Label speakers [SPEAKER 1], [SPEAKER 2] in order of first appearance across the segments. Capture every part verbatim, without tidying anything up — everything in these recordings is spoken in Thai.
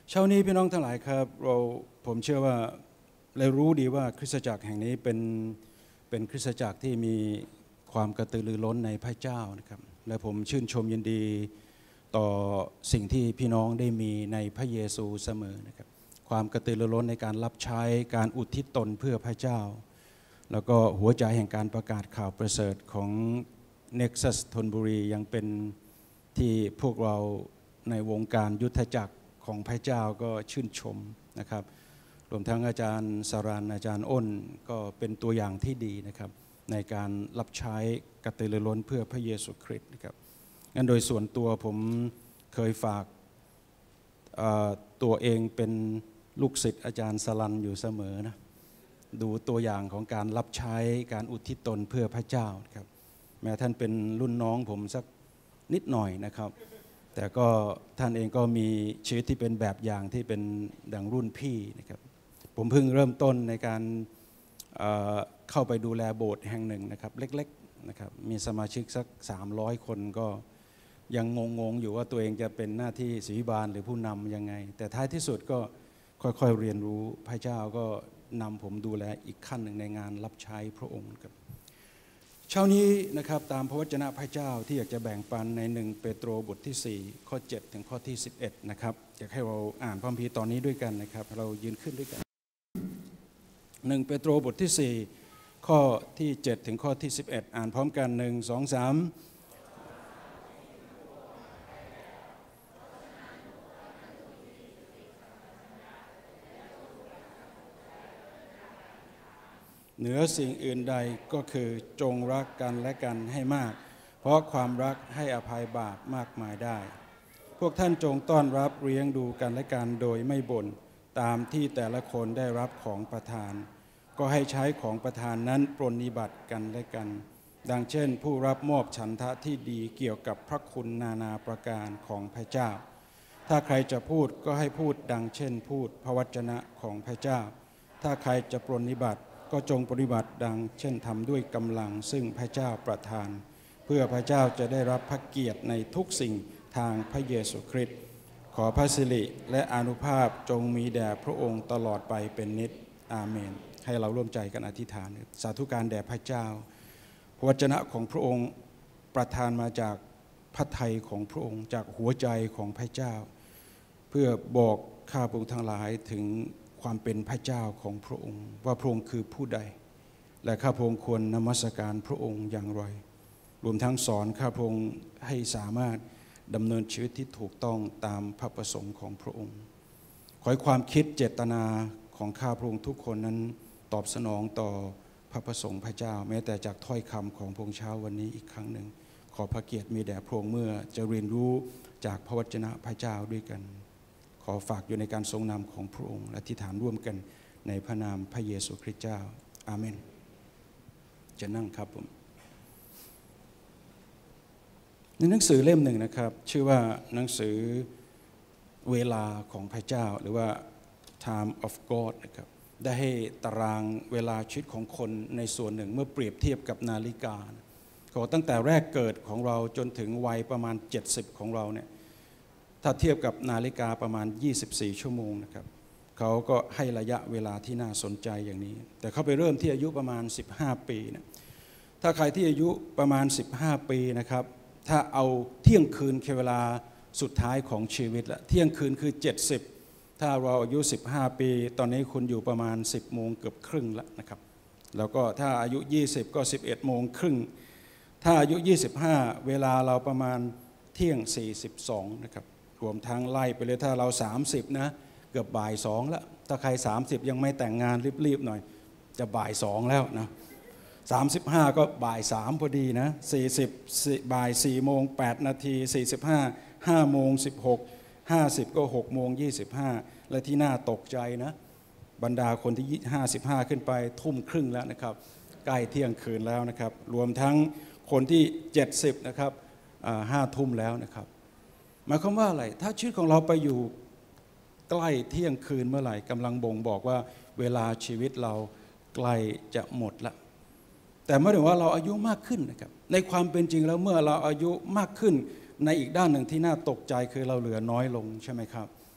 [SPEAKER 1] เช้านี้พี่น้องทั้งหลายครับเราผมเชื่อว่าเรารู้ดีว่าคริสตจักรแห่งนี้เป็นเป็นคริสตจักรที่มีความกระตือรือร้นในพระเจ้านะครับและผมชื่นชมยินดีต่อสิ่งที่พี่น้องได้มีในพระเยซูเสมอนะครับความกระตือรือร้นในการรับใช้การอุทิศตนเพื่อพระเจ้าแล้วก็หัวใจแห่งการประกาศข่าวประเสริฐของ Nexus ธนบุรียังเป็นที่พวกเราในวงการยุทธจักรของพระเจ้าก็ชื่นชมนะครับรวมทั้งอาจารย์สารันอาจารย์อ้นก็เป็นตัวอย่างที่ดีนะครับในการรับใช้กระตือรือร้นเพื่อพระเยซูคริสต์นะครับงั้นโดยส่วนตัวผมเคยฝากตัวเองเป็นลูกศิษย์อาจารย์สารันอยู่เสมอนะดูตัวอย่างของการรับใช้การอุทิศตนเพื่อพระเจ้าครับแม้ท่านเป็นรุ่นน้องผมสักนิดหน่อยนะครับแต่ก็ท่านเองก็มีชีวิตที่เป็นแบบอย่างที่เป็นดังรุ่นพี่นะครับผมเพิ่งเริ่มต้นในการเอ่อเข้าไปดูแลโบสถ์แห่งหนึ่งนะครับเล็กๆนะครับมีสมาชิกสักสามร้อยคนก็ยังงงๆอยู่ว่าตัวเองจะเป็นหน้าที่ศิริบาลหรือผู้นำยังไงแต่ท้ายที่สุดก็ค่อยๆเรียนรู้พระเจ้าก็นำผมดูแลอีกขั้นหนึ่งในงานรับใช้พระองค์ครับเช้านี้นะครับตามพระวจนะพระเจ้าที่อยากจะแบ่งปันในหนึ่งเปโตรบทที่สี่ข้อเจ็ดถึงข้อที่สิบเอ็ดนะครับอยากให้เราอ่านพระคัมภีร์ตอนนี้ด้วยกันนะครับเรายืนขึ้นด้วยกันหนึ่งเปโตรบทที่สี่ข้อที่เจ็ดถึงข้อที่สิบเอ็ดอ่านพร้อมกันหนึ่ง สอง สามเหนือสิ่งอื่นใดก็คือจงรักกันและกันให้มากเพราะความรักให้อภัยบาปมากมายได้พวกท่านจงต้อนรับเลี้ยงดูกันและกันโดยไม่บ่นตามที่แต่ละคนได้รับของประทานก็ให้ใช้ของประทานนั้นปรนนิบัติกันและกันดังเช่นผู้รับมอบฉันทะที่ดีเกี่ยวกับพระคุณนานาประการของพระเจ้าถ้าใครจะพูดก็ให้พูดดังเช่นพูดพระวจนะของพระเจ้าถ้าใครจะปรนนิบัติก็จงปฏิบัติดังเช่นทำด้วยกำลังซึ่งพระเจ้าประทานเพื่อพระเจ้าจะได้รับพระเกียรติในทุกสิ่งทางพระเยซูคริสต์ขอพระสิริและอานุภาพจงมีแด่พระองค์ตลอดไปเป็นนิจอาเมนให้เราร่วมใจกันอธิษฐานสาธุการแด่พระเจ้าพระวจนะของพระองค์ประทานมาจากพระทัยของพระองค์จากหัวใจของพระเจ้าเพื่อบอกข้าพระองค์ทั้งหลายถึงความเป็นพระเจ้าของพระองค์ว่าพระองค์คือผู้ใดและข้าพระองค์ควรนมัสการพระองค์อย่างไรรวมทั้งสอนข้าพระองค์ให้สามารถดำเนินชีวิตที่ถูกต้องตามพระประสงค์ของพระองค์ขอให้ความคิดเจตนาของข้าพระองค์ทุกคนนั้นตอบสนองต่อพระประสงค์พระเจ้าแม้แต่จากถ้อยคำของพระองค์เช้าวันนี้อีกครั้งหนึ่งขอพระเกียรติมีแด่พระองค์เมื่อจะเรียนรู้จากพระวจนะพระเจ้าด้วยกันขอฝากอยู่ในการทรงนำของพระองค์และอธิษฐานร่วมกันในพระนามพระเยซูคริสต์เจ้าอาเมนจะนั่งครับผมในหนังสือเล่มหนึ่งนะครับชื่อว่าหนังสือเวลาของพระเจ้าหรือว่า Time of God นะครับได้ให้ตารางเวลาชีวิตของคนในส่วนหนึ่งเมื่อเปรียบเทียบกับนาฬิกาเขาตั้งแต่แรกเกิดของเราจนถึงวัยประมาณเจ็ดสิบของเราเนี่ยถ้าเทียบกับนาฬิกาประมาณยี่สิบสี่ชั่วโมงนะครับเขาก็ให้ระยะเวลาที่น่าสนใจอย่างนี้แต่เขาไปเริ่มที่อายุประมาณสิบห้าปีนะถ้าใครที่อายุประมาณสิบห้าปีนะครับถ้าเอาเที่ยงคืนคือเวลาสุดท้ายของชีวิตละเที่ยงคืนคือเจ็ดสิบถ้าเราอายุสิบห้าปีตอนนี้คุณอยู่ประมาณสิบโมงเกือบครึ่งแล้วนะครับแล้วก็ถ้าอายุยี่สิบก็สิบเอ็ดโมงครึ่งถ้าอายุยี่สิบห้าเวลาเราประมาณเที่ยงสี่สิบสองนะครับรวมทั้งไล่ไปเลยถ้าเราสามสิบนะเกือบบ่ายสองแล้วถ้าใครสามสิบยังไม่แต่งงานรีบๆหน่อยจะบ่ายสองแล้วนะสามสิบห้าก็บ่ายสามพอดีนะสี่สิบบ่ายสี่โมงแปดนาทีสี่สิบห้าห้าโมงสิบหกห้าสิบก็หกโมงยี่สิบห้าและที่น่าตกใจนะบรรดาคนที่ห้าสิบห้าขึ้นไปทุ่มครึ่งแล้วนะครับใกล้เที่ยงคืนแล้วนะครับรวมทั้งคนที่เจ็ดสิบนะครับห้าทุ่มแล้วนะครับหมายความว่าอะไรถ้าชีวิตของเราไปอยู่ใกล้เที่ยงคืนเมื่อไหร่กำลังบ่งบอกว่าเวลาชีวิตเราใกล้จะหมดละแต่เมื่อถึงว่าเราอายุมากขึ้นนะครับในความเป็นจริงแล้วเมื่อเราอายุมากขึ้นในอีกด้านหนึ่งที่น่าตกใจคือเราเหลือน้อยลงใช่ไหมครับ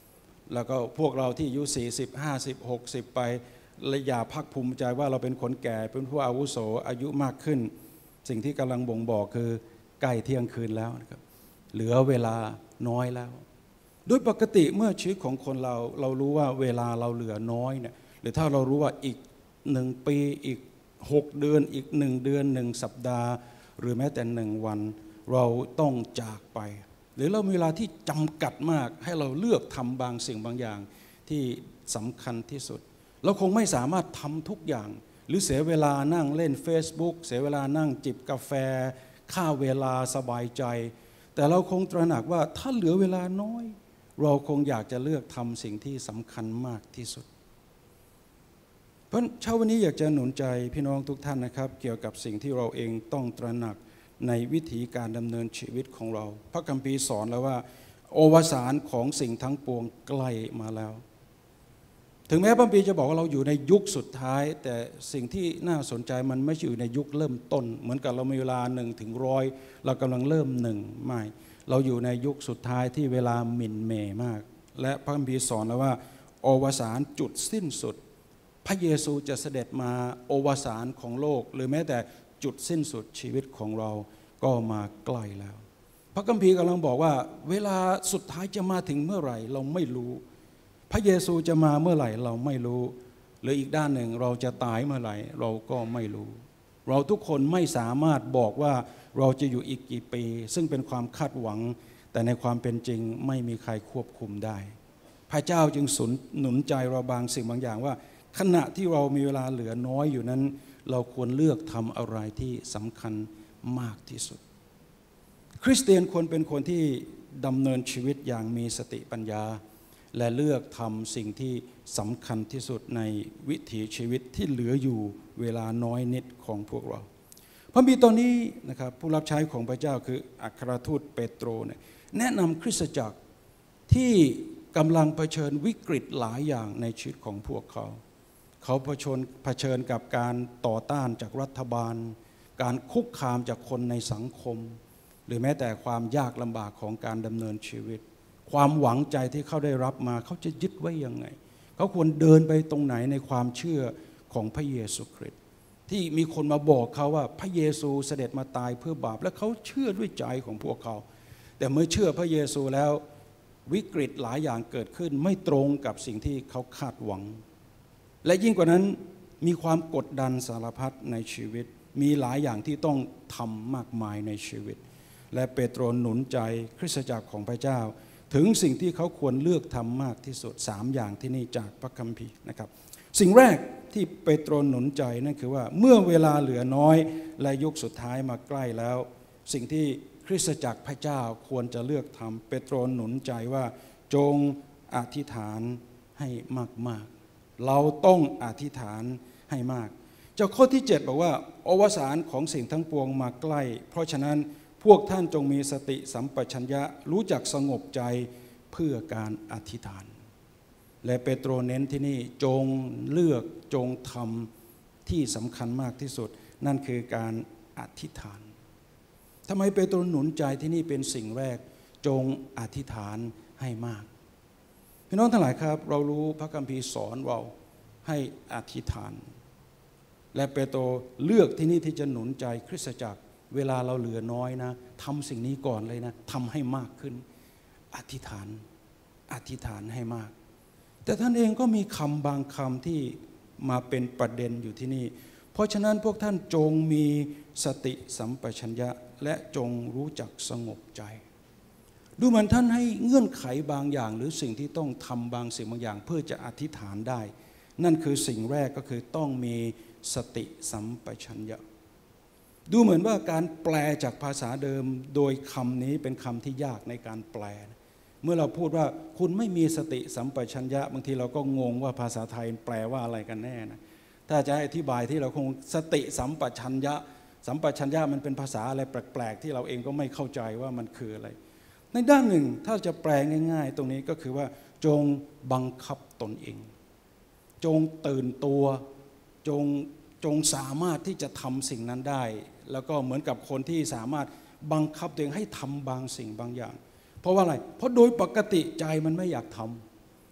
[SPEAKER 1] แล้วก็พวกเราที่อายุสี่สิบ ห้าสิบ หกสิบไปและอย่าพักภูมิใจว่าเราเป็นคนแก่เป็นผู้อาวุโสอายุมากขึ้นสิ่งที่กำลังบ่งบอกคือใกล้เที่ยงคืนแล้วนะครับเหลือเวลาน้อยแล้วโดยปกติเมื่อชีวิตของคนเราเรารู้ว่าเวลาเราเหลือน้อยเนี่ยหรือถ้าเรารู้ว่าอีกหนึ่งปีอีกหกเดือนอีกหนึ่งเดือนหนึ่งสัปดาห์หรือแม้แต่หนึ่งวันเราต้องจากไปหรือเรามีเวลาที่จำกัดมากให้เราเลือกทำบางสิ่งบางอย่างที่สำคัญที่สุดเราคงไม่สามารถทำทุกอย่างหรือเสียเวลานั่งเล่น Facebook เสียเวลานั่งจิบกาแฟฆ่าเวลาสบายใจแต่เราคงตระหนักว่าถ้าเหลือเวลาน้อยเราคงอยากจะเลือกทำสิ่งที่สำคัญมากที่สุดเพราะเช้าวันนี้อยากจะหนุนใจพี่น้องทุกท่านนะครับเกี่ยวกับสิ่งที่เราเองต้องตระหนักในวิถีการดำเนินชีวิตของเราพระคัมภีร์สอนแล้วว่าโอวสานของสิ่งทั้งปวงใกล้มาแล้วถึงแม้พระคัมภีร์จะบอกว่าเราอยู่ในยุคสุดท้ายแต่สิ่งที่น่าสนใจมันไม่ใช่อยู่ในยุคเริ่มต้นเหมือนกับเรามีเวลาหนึ่งถึงร้อยเรากำลังเริ่มหนึ่งไม่เราอยู่ในยุคสุดท้ายที่เวลาหมิ่นเมย์มากและพระคัมภีร์สอนแล้วว่าโอวสานจุดสิ้นสุดพระเยซูจะเสด็จมาโอวสานของโลกหรือแม้แต่จุดสิ้นสุดชีวิตของเราก็มาใกล้แล้วพระคัมภีร์กำลังบอกว่าเวลาสุดท้ายจะมาถึงเมื่อไหร่เราไม่รู้พระเยซูจะมาเมื่อไหร่เราไม่รู้หรืออีกด้านหนึ่งเราจะตายเมื่อไหร่เราก็ไม่รู้เราทุกคนไม่สามารถบอกว่าเราจะอยู่อีกกี่ปีซึ่งเป็นความคาดหวังแต่ในความเป็นจริงไม่มีใครควบคุมได้พระเจ้าจึงหนุนใจเราบางสิ่งบางอย่างว่าขณะที่เรามีเวลาเหลือน้อยอยู่นั้นเราควรเลือกทำอะไรที่สำคัญมากที่สุดคริสเตียนควรเป็นคนที่ดำเนินชีวิตอย่างมีสติปัญญาและเลือกทำสิ่งที่สำคัญที่สุดในวิถีชีวิตที่เหลืออยู่เวลาน้อยนิดของพวกเราพระบิดาตอนนี้นะครับผู้รับใช้ของพระเจ้าคืออัครทูตเปโตรเนี่ยแนะนำคริสตจักรที่กำลังเผชิญวิกฤตหลายอย่างในชีวิตของพวกเขาเขาเผชิญเผชิญกับการต่อต้านจากรัฐบาลการคุกคามจากคนในสังคมหรือแม้แต่ความยากลำบากของการดำเนินชีวิตความหวังใจที่เขาได้รับมาเขาจะยึดไว้ยังไงเขาควรเดินไปตรงไหนในความเชื่อของพระเยซูคริสต์ที่มีคนมาบอกเขาว่าพระเยซูเสด็จมาตายเพื่อบาปและเขาเชื่อด้วยใจของพวกเขาแต่เมื่อเชื่อพระเยซูแล้ววิกฤตหลายอย่างเกิดขึ้นไม่ตรงกับสิ่งที่เขาคาดหวังและยิ่งกว่านั้นมีความกดดันสารพัดในชีวิตมีหลายอย่างที่ต้องทำมากมายในชีวิตและเปโตรหนุนใจคริสตจักรของพระเจ้าถึงสิ่งที่เขาควรเลือกทำมากที่สุดสามอย่างที่นี่จากพระคัมภีร์นะครับสิ่งแรกที่เปโตรหนุนใจนั่นคือว่าเมื่อเวลาเหลือน้อยและยุคสุดท้ายมาใกล้แล้วสิ่งที่คริสตจักรพระเจ้าควรจะเลือกทำเปโตรหนุนใจว่าจงอธิษฐานให้มากๆเราต้องอธิษฐานให้มากจากข้อที่เจ็ดบอกว่าอวสานของสิ่งทั้งปวงมาใกล้เพราะฉะนั้นพวกท่านจงมีสติสัมปชัญญะรู้จักสงบใจเพื่อการอธิษฐานและเปโตรเน้นที่นี่จงเลือกจงทำที่สำคัญมากที่สุดนั่นคือการอธิษฐานทำไมเปโตรหนุนใจที่นี่เป็นสิ่งแรกจงอธิษฐานให้มากพี่น้องทั้งหลายครับเรารู้พระคัมภีร์สอนเราให้อธิษฐานและเปโตรเลือกที่นี่ที่จะหนุนใจคริสตจักรเวลาเราเหลือน้อยนะทำสิ่งนี้ก่อนเลยนะทำให้มากขึ้นอธิษฐานอธิษฐานให้มากแต่ท่านเองก็มีคำบางคำที่มาเป็นประเด็นอยู่ที่นี่เพราะฉะนั้นพวกท่านจงมีสติสัมปชัญญะและจงรู้จักสงบใจดูเหมือนท่านให้เงื่อนไขบางอย่างหรือสิ่งที่ต้องทำบางสิ่งบางอย่างเพื่อจะอธิษฐานได้นั่นคือสิ่งแรกก็คือต้องมีสติสัมปชัญญะดูเหมือนว่าการแปลจากภาษาเดิมโดยคำนี้เป็นคำที่ยากในการแปลเมื่อเราพูดว่าคุณไม่มีสติสัมปชัญญะบางทีเราก็งงว่าภาษาไทยแปลว่าอะไรกันแน่นะถ้าจะให้อธิบายที่เราคงสติสัมปชัญญะสัมปชัญญะมันเป็นภาษาอะไรแปลกๆที่เราเองก็ไม่เข้าใจว่ามันคืออะไรในด้านหนึ่งถ้าจะแปลง่ายๆตรงนี้ก็คือว่าจงบังคับตนเองจงตื่นตัวจงจงสามารถที่จะทำสิ่งนั้นได้แล้วก็เหมือนกับคนที่สามารถบังคับตัวเองให้ทำบางสิ่งบางอย่างเพราะว่าอะไรเพราะโดยปกติใจมันไม่อยากทำ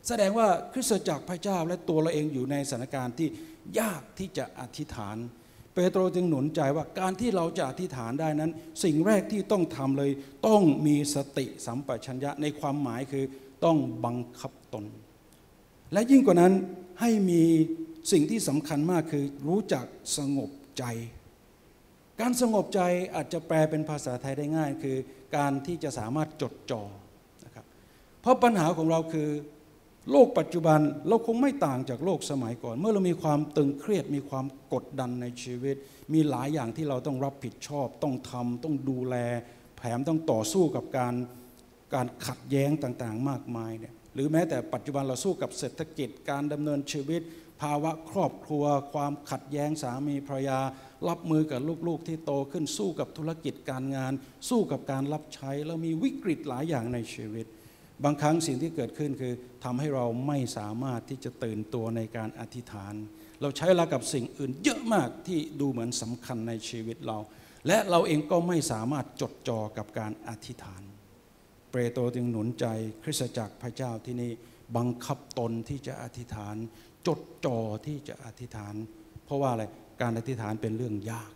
[SPEAKER 1] แสดงว่าคริสตจักรพระเจ้าและตัวเราเองอยู่ในสถานการณ์ที่ยากที่จะอธิษฐานเปโตรจึงหนุนใจว่าการที่เราจะอธิษฐานได้นั้นสิ่งแรกที่ต้องทำเลยต้องมีสติสัมปชัญญะในความหมายคือต้องบังคับตนและยิ่งกว่านั้นให้มีสิ่งที่สำคัญมากคือรู้จักสงบใจการสงบใจอาจจะแปลเป็นภาษาไทยได้ง่ายคือการที่จะสามารถจดจ่อนะครับเพราะปัญหาของเราคือโลกปัจจุบันเราคงไม่ต่างจากโลกสมัยก่อนเมื่อเรามีความตึงเครียดมีความกดดันในชีวิตมีหลายอย่างที่เราต้องรับผิดชอบต้องทำต้องดูแลแถมต้องต่อสู้กับการการขัดแย้งต่างๆมากมายเนี่ยหรือแม้แต่ปัจจุบันเราสู้กับเศรษฐกิจการดำเนินชีวิตภาวะครอบครัวความขัดแย้งสามีภรรยารับมือกับลูกๆที่โตขึ้นสู้กับธุรกิจการงานสู้กับการรับใช้แล้วมีวิกฤตหลายอย่างในชีวิตบางครั้งสิ่งที่เกิดขึ้นคือทำให้เราไม่สามารถที่จะตื่นตัวในการอธิษฐานเราใช้เวลากับสิ่งอื่นเยอะมากที่ดูเหมือนสำคัญในชีวิตเราและเราเองก็ไม่สามารถจดจ่อกับการอธิษฐานเปโตรจึงหนุนใจคริสตจักรพระเจ้าที่นี่บังคับตนที่จะอธิษฐานจดจ่อที่จะอธิษฐานเพราะว่าอะไรการอธิษฐานเป็นเรื่องยาก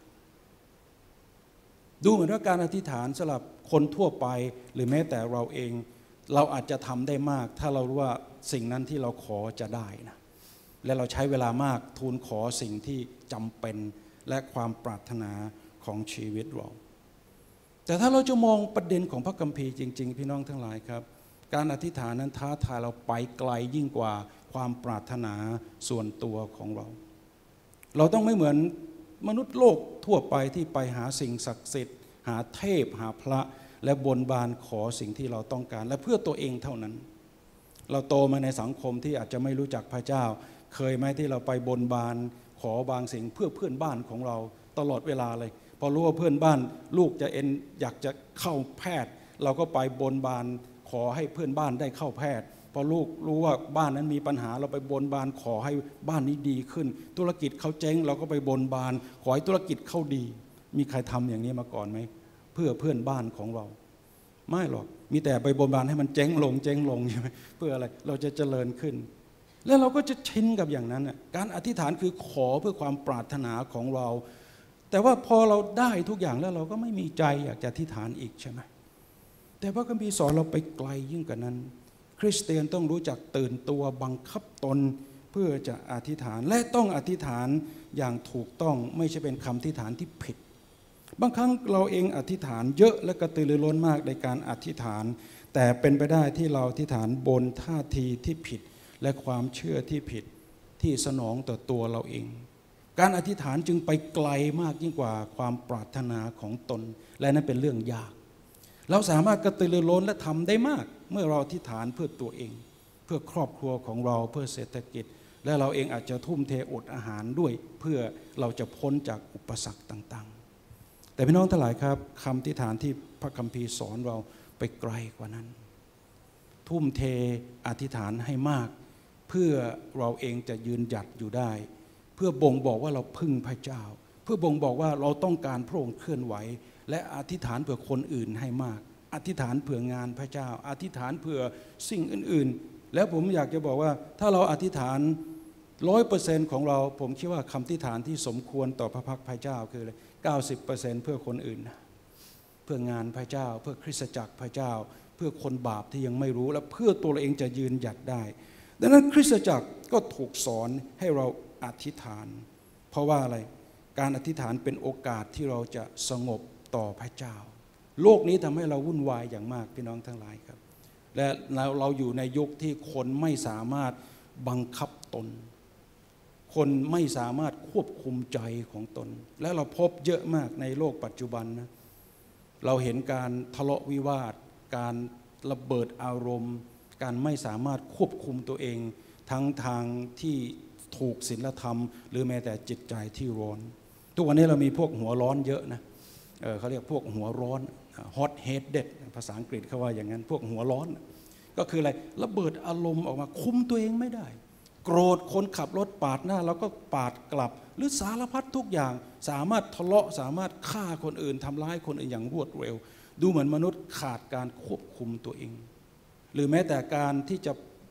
[SPEAKER 1] ดูเหมือนว่าการอธิษฐานสำหรับคนทั่วไปหรือแม้แต่เราเองเราอาจจะทำได้มากถ้าเรารู้ว่าสิ่งนั้นที่เราขอจะได้นะและเราใช้เวลามากทูลขอสิ่งที่จำเป็นและความปรารถนาของชีวิตเราแต่ถ้าเราจะมองประเด็นของพระคัมภีร์จริงๆพี่น้องทั้งหลายครับการอธิษฐานนั้นท้าทายเราไปไกลยิ่งกว่าความปรารถนาส่วนตัวของเราเราต้องไม่เหมือนมนุษย์โลกทั่วไปที่ไปหาสิ่งศักดิ์สิทธิ์หาเทพหาพระและบนบานขอสิ่งที่เราต้องการและเพื่อตัวเองเท่านั้นเราโตมาในสังคมที่อาจจะไม่รู้จักพระเจ้าเคยไหมที่เราไปบนบานขอบางสิ่งเพื่อเพื่อนบ้านของเราตลอดเวลาเลยพอรู้ว่าเพื่อนบ้านลูกจะเอ็นอยากจะเข้าแพทย์เราก็ไปบนบานขอให้เพื่อนบ้านได้เข้าแพทย์พอลูกรู้ว่าบ้านนั้นมีปัญหาเราไปบนบานขอให้บ้านนี้ดีขึ้นธุรกิจเขาเจ๊งเราก็ไปบนบานขอให้ธุรกิจเข้าดีมีใครทำอย่างนี้มาก่อนไหมเพื่อเพื่อนบ้านของเราไม่หรอกมีแต่ไปบนบานให้มันเจ๊งลงเจ๊งลงใช่ไหมเพื่ออะไรเราจะเจริญขึ้นแล้วเราก็จะชินกับอย่างนั้นการอธิษฐานคือขอเพื่อความปรารถนาของเราแต่ว่าพอเราได้ทุกอย่างแล้วเราก็ไม่มีใจอยากจะอธิษฐานอีกใช่ไหมแต่พระคัมภีร์สอนเราไปไกลยิ่งกว่านั้นคริสเตียนต้องรู้จักตื่นตัวบังคับตนเพื่อจะอธิษฐานและต้องอธิษฐานอย่างถูกต้องไม่ใช่เป็นคำอธิษฐานที่ผิดบางครั้งเราเองอธิษฐานเยอะและกระตือรือร้นมากในการอธิษฐานแต่เป็นไปได้ที่เราอธิษฐานบนท่าทีที่ผิดและความเชื่อที่ผิดที่สนองต่อตัวเราเองการอธิษฐานจึงไปไกลมากยิ่งกว่าความปรารถนาของตนและนั้นเป็นเรื่องยากเราสามารถกระตือรือร้นและทำได้มากเมื่อเราอธิษฐานเพื่อตัวเองเพื่อครอบครัวของเราเพื่อเศรษฐกิจและเราเองอาจจะทุ่มเทอดอาหารด้วยเพื่อเราจะพ้นจากอุปสรรคต่างๆแต่พี่น้องทั้งหลายครับคำอธิษฐานที่พระคัมภีร์สอนเราไปไกลกว่านั้นทุ่มเทอธิษฐานให้มากเพื่อเราเองจะยืนหยัดอยู่ได้เพื่อบ่งบอกว่าเราพึ่งพระเจ้าเพื่อบ่งบอกว่าเราต้องการพระองค์เคลื่อนไหวและอธิษฐานเผื่อคนอื่นให้มากอธิษฐานเผื่องานพระเจ้าอธิษฐานเผื่อสิ่งอื่นๆแล้วผมอยากจะบอกว่าถ้าเราอธิษฐานร้อยเปอร์เซ็นต์ของเราผมคิดว่าคำอธิษฐานที่สมควรต่อพระพักพระเจ้าคืออะไรเก้าสิบเปอร์เซ็นต์เพื่อคนอื่นเพื่องานพระเจ้าเพื่อคริสตจักรพระเจ้าเพื่อคนบาปที่ยังไม่รู้และเพื่อตัวเราเองจะยืนหยัดได้ดังนั้นคริสตจักรก็ถูกสอนให้เราอธิษฐานเพราะว่าอะไรการอธิษฐานเป็นโอกาสที่เราจะสงบต่อพระเจ้าโลกนี้ทำให้เราวุ่นวายอย่างมากพี่น้องทั้งหลายครับและเราเราอยู่ในยุคที่คนไม่สามารถบังคับตนคนไม่สามารถควบคุมใจของตนและเราพบเยอะมากในโลกปัจจุบันนะเราเห็นการทะเลาะวิวาทการระเบิดอารมณ์การไม่สามารถควบคุมตัวเองทั้งทางที่ถูกศีลธรรมหรือแม้แต่จิตใจที่ร้อนทุกวันนี้เรามีพวกหัวร้อนเยอะนะ เ, เขาเรียกพวกหัวร้อน hot headed ภาษาอังกฤษเขาว่าอย่างนั้นพวกหัวร้อนก็คืออะไรระเบิดอารมณ์ออกมาคุมตัวเองไม่ได้โกรธคนขับรถปาดหน้าแล้วก็ปาดกลับหรือสารพัดทุกอย่างสามารถทะเลาะสามารถฆ่าคนอื่นทำร้ายคนอื่นอย่างรวดเร็วดูเหมือนมนุษย์ขาดการควบคุมตัวเองหรือแม้แต่การที่จะ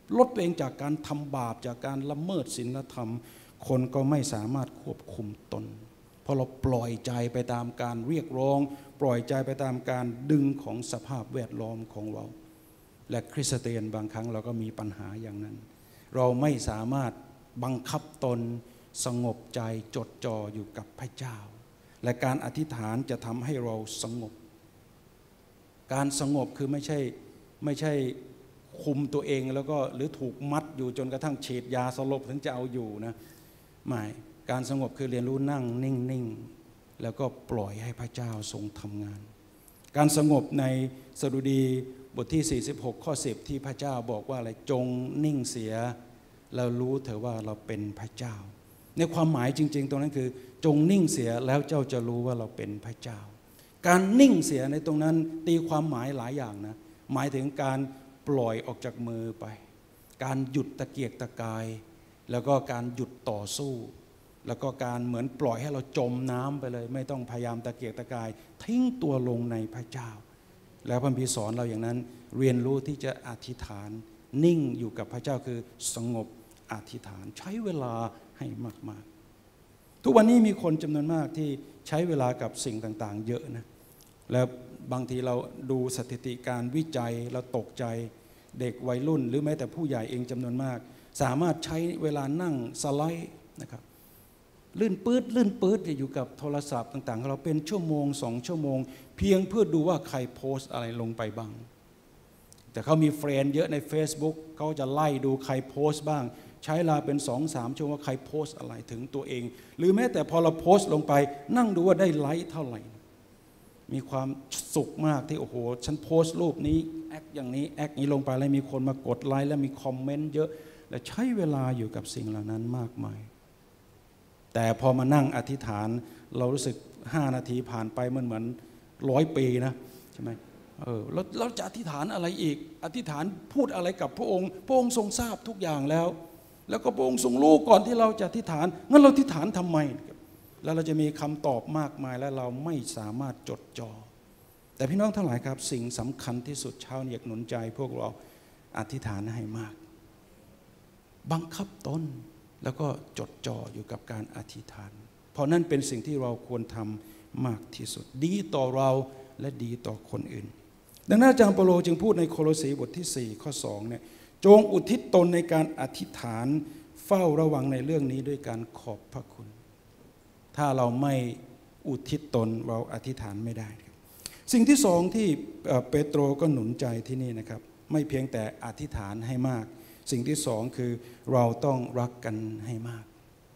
[SPEAKER 1] ลดตัวเองจากการทำบาปจากการละเมิดศีลธรรมคนก็ไม่สามารถควบคุมตนเพราะเราปล่อยใจไปตามการเรียกร้องปล่อยใจไปตามการดึงของสภาพแวดล้อมของเราและคริสเตียนบางครั้งเราก็มีปัญหาอย่างนั้นเราไม่สามารถบังคับตนสงบใจจดจ่ออยู่กับพระเจ้าและการอธิษฐานจะทำให้เราสงบการสงบคือไม่ใช่ไม่ใช่คุมตัวเองแล้วก็หรือถูกมัดอยู่จนกระทั่งฉีดยาสลบถึงจะเอาอยู่นะไม่การสงบคือเรียนรู้นั่งนิ่งๆแล้วก็ปล่อยให้พระเจ้าทรงทำงานการสงบในสดุดีบทที่สี่สิบหกข้อสิบที่พระเจ้าบอกว่าอะไรจงนิ่งเสียเรารู้เถอะว่าเราเป็นพระเจ้าในความหมายจริงๆตรงนั้นคือจงนิ่งเสียแล้วเจ้าจะรู้ว่าเราเป็นพระเจ้าการนิ่งเสียในตรงนั้นตีความหมายหลายอย่างนะหมายถึงการปล่อยออกจากมือไปการหยุดตะเกียกตะกายแล้วก็การหยุดต่อสู้แล้วก็การเหมือนปล่อยให้เราจมน้ำไปเลยไม่ต้องพยายามตะเกียกตะกายทิ้งตัวลงในพระเจ้าแล้วพระบิดาสอนเราอย่างนั้นเรียนรู้ที่จะอธิษฐานนิ่งอยู่กับพระเจ้าคือสงบอธิษฐานใช้เวลาให้มากๆทุกวันนี้มีคนจำนวนมากที่ใช้เวลากับสิ่งต่างๆเยอะนะแล้วบางทีเราดูสถิติการวิจัยเราตกใจเด็กวัยรุ่นหรือแม้แต่ผู้ใหญ่เองจำนวนมากสามารถใช้เวลานั่งสไลด์นะครับลื่นปื๊ดลื่นปื๊ดอยู่กับโทรศัพท์ต่างๆเราเป็นชั่วโมงสองชั่วโมงเพียงเพื่อดูว่าใครโพสต์อะไรลงไปบ้างแต่เขามีเฟรนด์เยอะใน Facebook เขาจะไล่ดูใครโพสต์บ้างใช้เวลาเป็น สองสาม ชั่วโมงว่าใครโพสต์อะไรถึงตัวเองหรือแม้แต่พอเราโพสต์ลงไปนั่งดูว่าได้ไลค์เท่าไหร่มีความสุขมากที่โอ้โหฉันโพสต์รูปนี้แอคอย่างนี้แอคนี้ลงไปแล้วมีคนมากดไลค์และมีคอมเมนต์เยอะและใช้เวลาอยู่กับสิ่งเหล่านั้นมากมายแต่พอมานั่งอธิษฐานเรารู้สึกห้านาทีผ่านไปมันเหมือนร้อยปีนะใช่ไหมเออเราเราจะอธิษฐานอะไรอีกอธิษฐานพูดอะไรกับพระองค์พระองค์ทรงทราบทุกอย่างแล้วแล้วก็พระองค์ทรงรู้ก่อนที่เราจะอธิษฐานงั้นเราอธิษฐานทำไมแล้วเราจะมีคำตอบมากมายและเราไม่สามารถจดจ่อแต่พี่น้องทั้งหลายครับสิ่งสำคัญที่สุดเช้านี้อยากหนุนใจพวกเราอธิษฐานให้มากบังคับตนแล้วก็จดจ่ออยู่กับการอธิษฐานเพราะนั่นเป็นสิ่งที่เราควรทำมากที่สุดดีต่อเราและดีต่อคนอื่นดังนั้นอาจารย์เปโลจึงพูดในโคโลสีบทที่สี่ข้อสองเนี่ยจงอุทิศตนในการอธิษฐานเฝ้าระวังในเรื่องนี้ด้วยการขอบพระคุณถ้าเราไม่อุทิศตนเราอธิษฐานไม่ได้สิ่งที่สองที่เปโตรก็หนุนใจที่นี่นะครับไม่เพียงแต่อธิษฐานให้มากสิ่งที่สองคือเราต้องรักกันให้มาก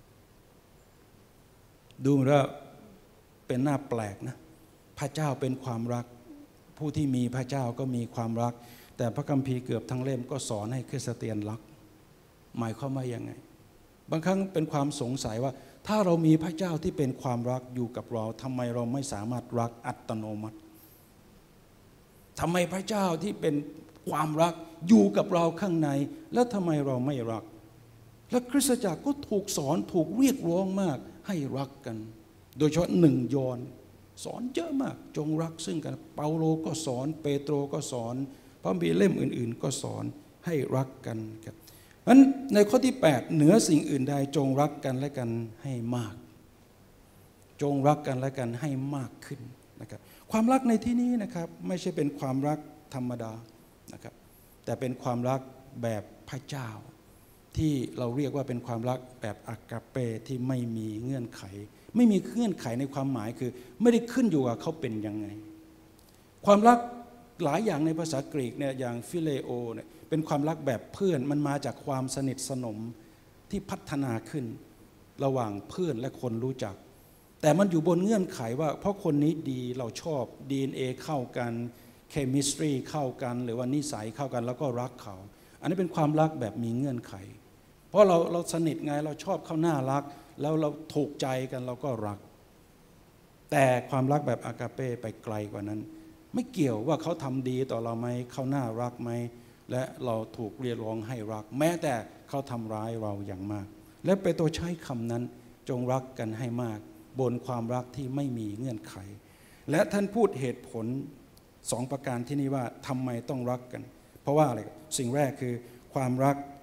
[SPEAKER 1] ดูเหมือนว่าเป็นหน้าแปลกนะพระเจ้าเป็นความรักผู้ที่มีพระเจ้าก็มีความรักแต่พระคัมภีร์เกือบทั้งเล่มก็สอนให้คริสเตียนรักหมายความว่ายังไงบางครั้งเป็นความสงสัยว่าถ้าเรามีพระเจ้าที่เป็นความรักอยู่กับเราทำไมเราไม่สามารถรักอัตโนมัติทำไมพระเจ้าที่เป็นความรักอยู่กับเราข้างในแล้วทำไมเราไม่รักและคริสตจักรก็ถูกสอนถูกเรียกร้องมากให้รักกันโดยเฉพาะหนึ่งยอห์นสอนเยอะมากจงรักซึ่งกันเปาโลก็สอนเปโตรก็สอนพระคัมภีร์เล่มอื่นๆก็สอนให้รักกันครับงั้นในข้อที่แปดเหนือสิ่งอื่นใดจงรักกันและกันให้มากจงรักกันและกันให้มากขึ้นนะครับความรักในที่นี้นะครับไม่ใช่เป็นความรักธรรมดานะครับแต่เป็นความรักแบบพระเจ้าที่เราเรียกว่าเป็นความรักแบบอากาเปที่ไม่มีเงื่อนไขไม่มีเงื่อนไขในความหมายคือไม่ได้ขึ้นอยู่กับเขาเป็นยังไงความรักหลายอย่างในภาษากรีกเนี่ยอย่างฟิเลโอเนี่ยเป็นความรักแบบเพื่อนมันมาจากความสนิทสนมที่พัฒนาขึ้นระหว่างเพื่อนและคนรู้จักแต่มันอยู่บนเงื่อนไขว่าเพราะคนนี้ดีเราชอบ ดี เอ็น เอ เข้ากันเคมิสตรีเข้ากันหรือว่านิสัยเข้ากันแล้วก็รักเขาอันนี้เป็นความรักแบบมีเงื่อนไขเพราะเราเราสนิทไงเราชอบเขาน่ารักแล้วเราถูกใจกันเราก็รักแต่ความรักแบบอากาเป้ไปไกลกว่านั้นไม่เกี่ยวว่าเขาทำดีต่อเราไหมเขาน่ารักไหมและเราถูกเรียกร้องให้รักแม้แต่เขาทำร้ายเราอย่างมากและเปโตรใช้คำนั้นจงรักกันให้มากบนความรักที่ไม่มีเงื่อนไขและท่านพูดเหตุผลสองประการที่นี่ว่าทำไมต้องรักกันเพราะว่าอะไรสิ่งแรกคือความรัก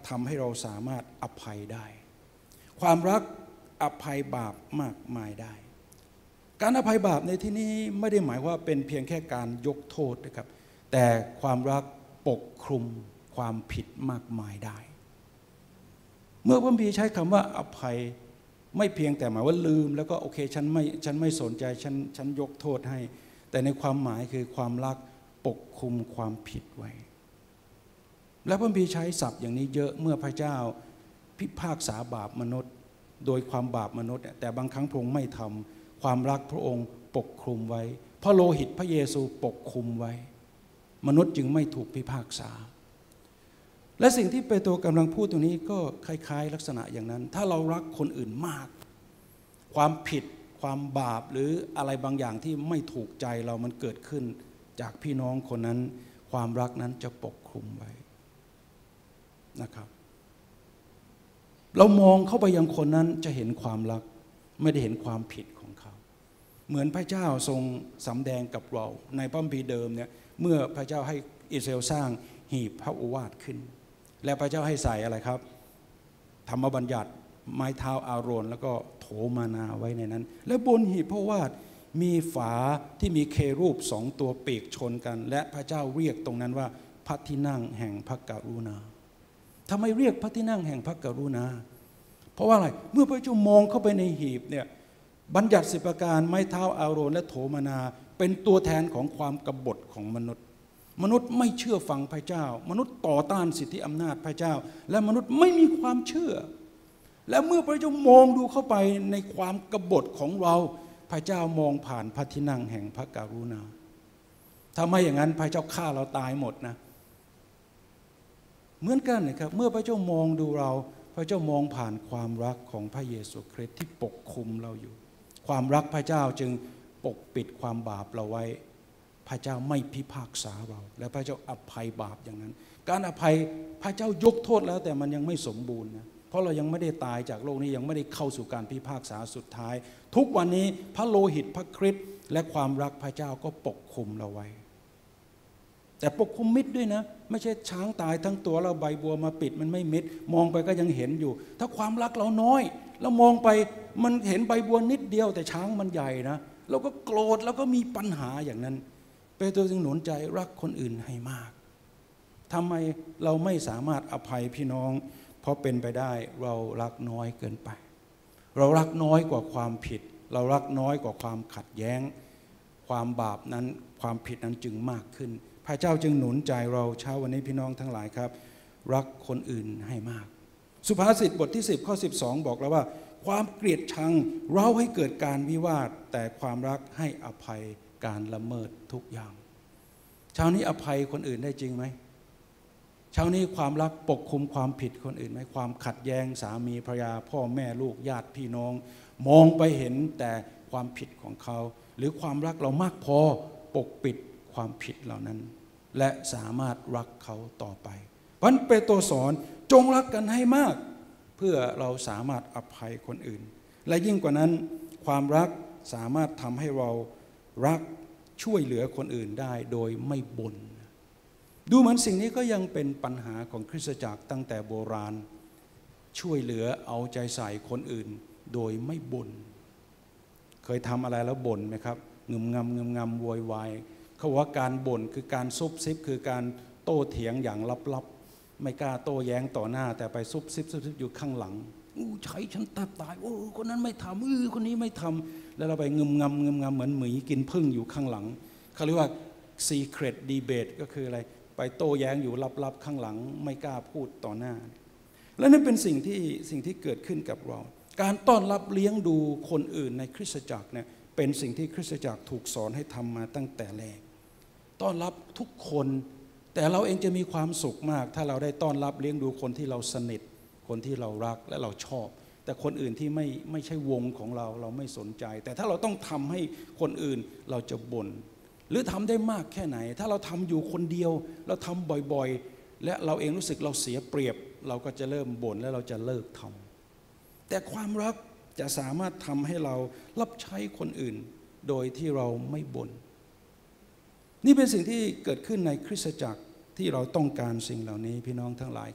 [SPEAKER 1] ทำให้เราสามารถอภัยได้ความรักอภัยบาปมากมายได้การอภัยบาปในที่นี้ไม่ได้หมายว่าเป็นเพียงแค่การยกโทษนะครับแต่ความรักปกคลุมความผิดมากมายได้เมื่อพระคัมภีร์ใช้คำว่าอภัยไม่เพียงแต่หมายว่าลืมแล้วก็โอเคฉันไม่ฉันไม่สนใจฉันฉันยกโทษให้แต่ในความหมายคือความรักปกคลุมความผิดไว้และพระคัมภีร์ใช้ศัพท์อย่างนี้เยอะเมื่อพระเจ้าพิพากษาบาปมนุษย์โดยความบาปมนุษย์แต่บางครั้งพระองค์ไม่ทำความรักพระองค์ปกคลุมไว้พระโลหิตพระเยซูปกคลุมไว้มนุษย์จึงไม่ถูกพิพากษาและสิ่งที่เปโตรกำลังพูดตรงนี้ก็คล้ายๆลักษณะอย่างนั้นถ้าเรารักคนอื่นมากความผิดความบาปหรืออะไรบางอย่างที่ไม่ถูกใจเรามันเกิดขึ้นจากพี่น้องคนนั้นความรักนั้นจะปกคลุมไว้นะครับเรามองเข้าไปยังคนนั้นจะเห็นความรักไม่ได้เห็นความผิดของเขาเหมือนพระเจ้าทรงสำแดงกับเราในพระคัมภีร์เดิมเนี่ยเมื่อพระเจ้าให้อิสราเอลสร้างหีบพระโอวาทขึ้นและพระเจ้าให้ใส่อะไรครับธรรมบัญญัติไม้เท้าอาโรนแล้วก็โถมานาไว้ในนั้นและบนหีบพระโอวาทมีฝาที่มีเครูปสองตัวปีกชนกันและพระเจ้าเรียกตรงนั้นว่าพระที่นั่งแห่งพระกรุณาทำไมเรียกพระที่นั่งแห่งพระกรุณาเพราะว่าอะไรเมื่อพระเจ้ามองเข้าไปในหีบเนี่ยบัญญัติสิบประการไม้เท้าอาโรนและโถมานาเป็นตัวแทนของความกบฏของมนุษย์มนุษย์ไม่เชื่อฟังพระเจ้ามนุษย์ต่อต้านสิทธิอำนาจพระเจ้าและมนุษย์ไม่มีความเชื่อและเมื่อพระเจ้ามองดูเข้าไปในความกบฏของเราพระเจ้ามองผ่านพระที่นั่งแห่งพระกรุณาถ้าไม่อย่างนั้นพระเจ้าฆ่าเราตายหมดนะเหมือนกันนะครับเมื่อพระเจ้ามองดูเราพระเจ้ามองผ่านความรักของพระเยซูคริสต์ที่ปกคลุมเราอยู่ความรักพระเจ้าจึงปกปิดความบาปเราไว้พระเจ้าไม่พิพากษาเราและพระเจ้าอภัยบาปอย่างนั้นการอภัยพระเจ้ายกโทษแล้วแต่มันยังไม่สมบูรณ์นะเพราะเรายังไม่ได้ตายจากโลกนี้ยังไม่ได้เข้าสู่การพิพากษาสุดท้ายทุกวันนี้พระโลหิตพระคริสต์และความรักพระเจ้าก็ปกคลุมเราไว้แต่ปกคลุมมิดด้วยนะไม่ใช่ช้างตายทั้งตัวเราใบบัวมาปิดมันไม่มิดมองไปก็ยังเห็นอยู่ถ้าความรักเราน้อยเรามองไปมันเห็นใบบัวนิดเดียวแต่ช้างมันใหญ่นะเราก็โกรธแล้วก็มีปัญหาอย่างนั้นเปโตรจึงหนุนใจรักคนอื่นให้มากทำไมเราไม่สามารถอภัยพี่น้องเพราะเป็นไปได้เรารักน้อยเกินไปเรารักน้อยกว่าความผิดเรารักน้อยกว่าความขัดแย้งความบาปนั้นความผิดนั้นจึงมากขึ้นพระเจ้าจึงหนุนใจเราเช้าวันนี้พี่น้องทั้งหลายครับรักคนอื่นให้มากสุภาษิตบทที่สิบข้อสิบสองบอกแล้วว่าความเกลียดชังเร้าให้เกิดการวิวาทแต่ความรักให้อภัยการละเมิดทุกอย่างเช้านี้อภัยคนอื่นได้จริงไหมเช้านี้ความรักปกคุมความผิดคนอื่นไหมความขัดแย้งสามีภรรยาพ่อแม่ลูกญาติพี่น้องมองไปเห็นแต่ความผิดของเขาหรือความรักเรามากพอปกปิดความผิดเหล่านั้นและสามารถรักเขาต่อไปเพราะฉะนั้นเปโตรสอนจงรักกันให้มากเพื่อเราสามารถอภัยคนอื่นและยิ่งกว่านั้นความรักสามารถทำให้เรารักช่วยเหลือคนอื่นได้โดยไม่บ่นดูเหมือนสิ่งนี้ก็ยังเป็นปัญหาของคริสตจักรตั้งแต่โบราณช่วยเหลือเอาใจใส่คนอื่นโดยไม่บ่นเคยทำอะไรแล้วบ่นไหมครับงึมงำงึมงำโวยวายเขาว่าการบ่นคือการซุบซิบคือการโต้เถียงอย่างลับๆไม่กล้าโต้แย้งต่อหน้าแต่ไปซุบซิบซุบซิบอยู่ข้างหลังอู้ใช้ฉันแทบตายโอ้คนนั้นไม่ทำอือคนนี้ไม่ทำแล้วเราไปงึมงำงึมงำเหมือนหมีกินผึ้งอยู่ข้างหลังเขาเรียกว่า secret debate ก็คืออะไรไปโต้แย้งอยู่ลับๆข้างหลังไม่กล้าพูดต่อหน้าและนั่นเป็นสิ่งที่สิ่งที่เกิดขึ้นกับเราการต้อนรับเลี้ยงดูคนอื่นในคริสตจักรเนี่ยเป็นสิ่งที่คริสตจักรถูกสอนให้ทำมาตั้งแต่แรกต้อนรับทุกคนแต่เราเองจะมีความสุขมากถ้าเราได้ต้อนรับเลี้ยงดูคนที่เราสนิทคนที่เรารักและเราชอบแต่คนอื่นที่ไม่ไม่ใช่วงของเราเราไม่สนใจแต่ถ้าเราต้องทำให้คนอื่นเราจะบ่นหรือทำได้มากแค่ไหนถ้าเราทำอยู่คนเดียวเราทำบ่อยๆและเราเองรู้สึกเราเสียเปรียบเราก็จะเริ่มบ่นและเราจะเลิกทำแต่ความรักจะสามารถทำให้เรารับใช้คนอื่นโดยที่เราไม่บ่นนี่เป็นสิ่งที่เกิดขึ้นในคริสตจักรที่เราต้องการสิ่งเหล่านี้พี่น้องทั้งหลายครับ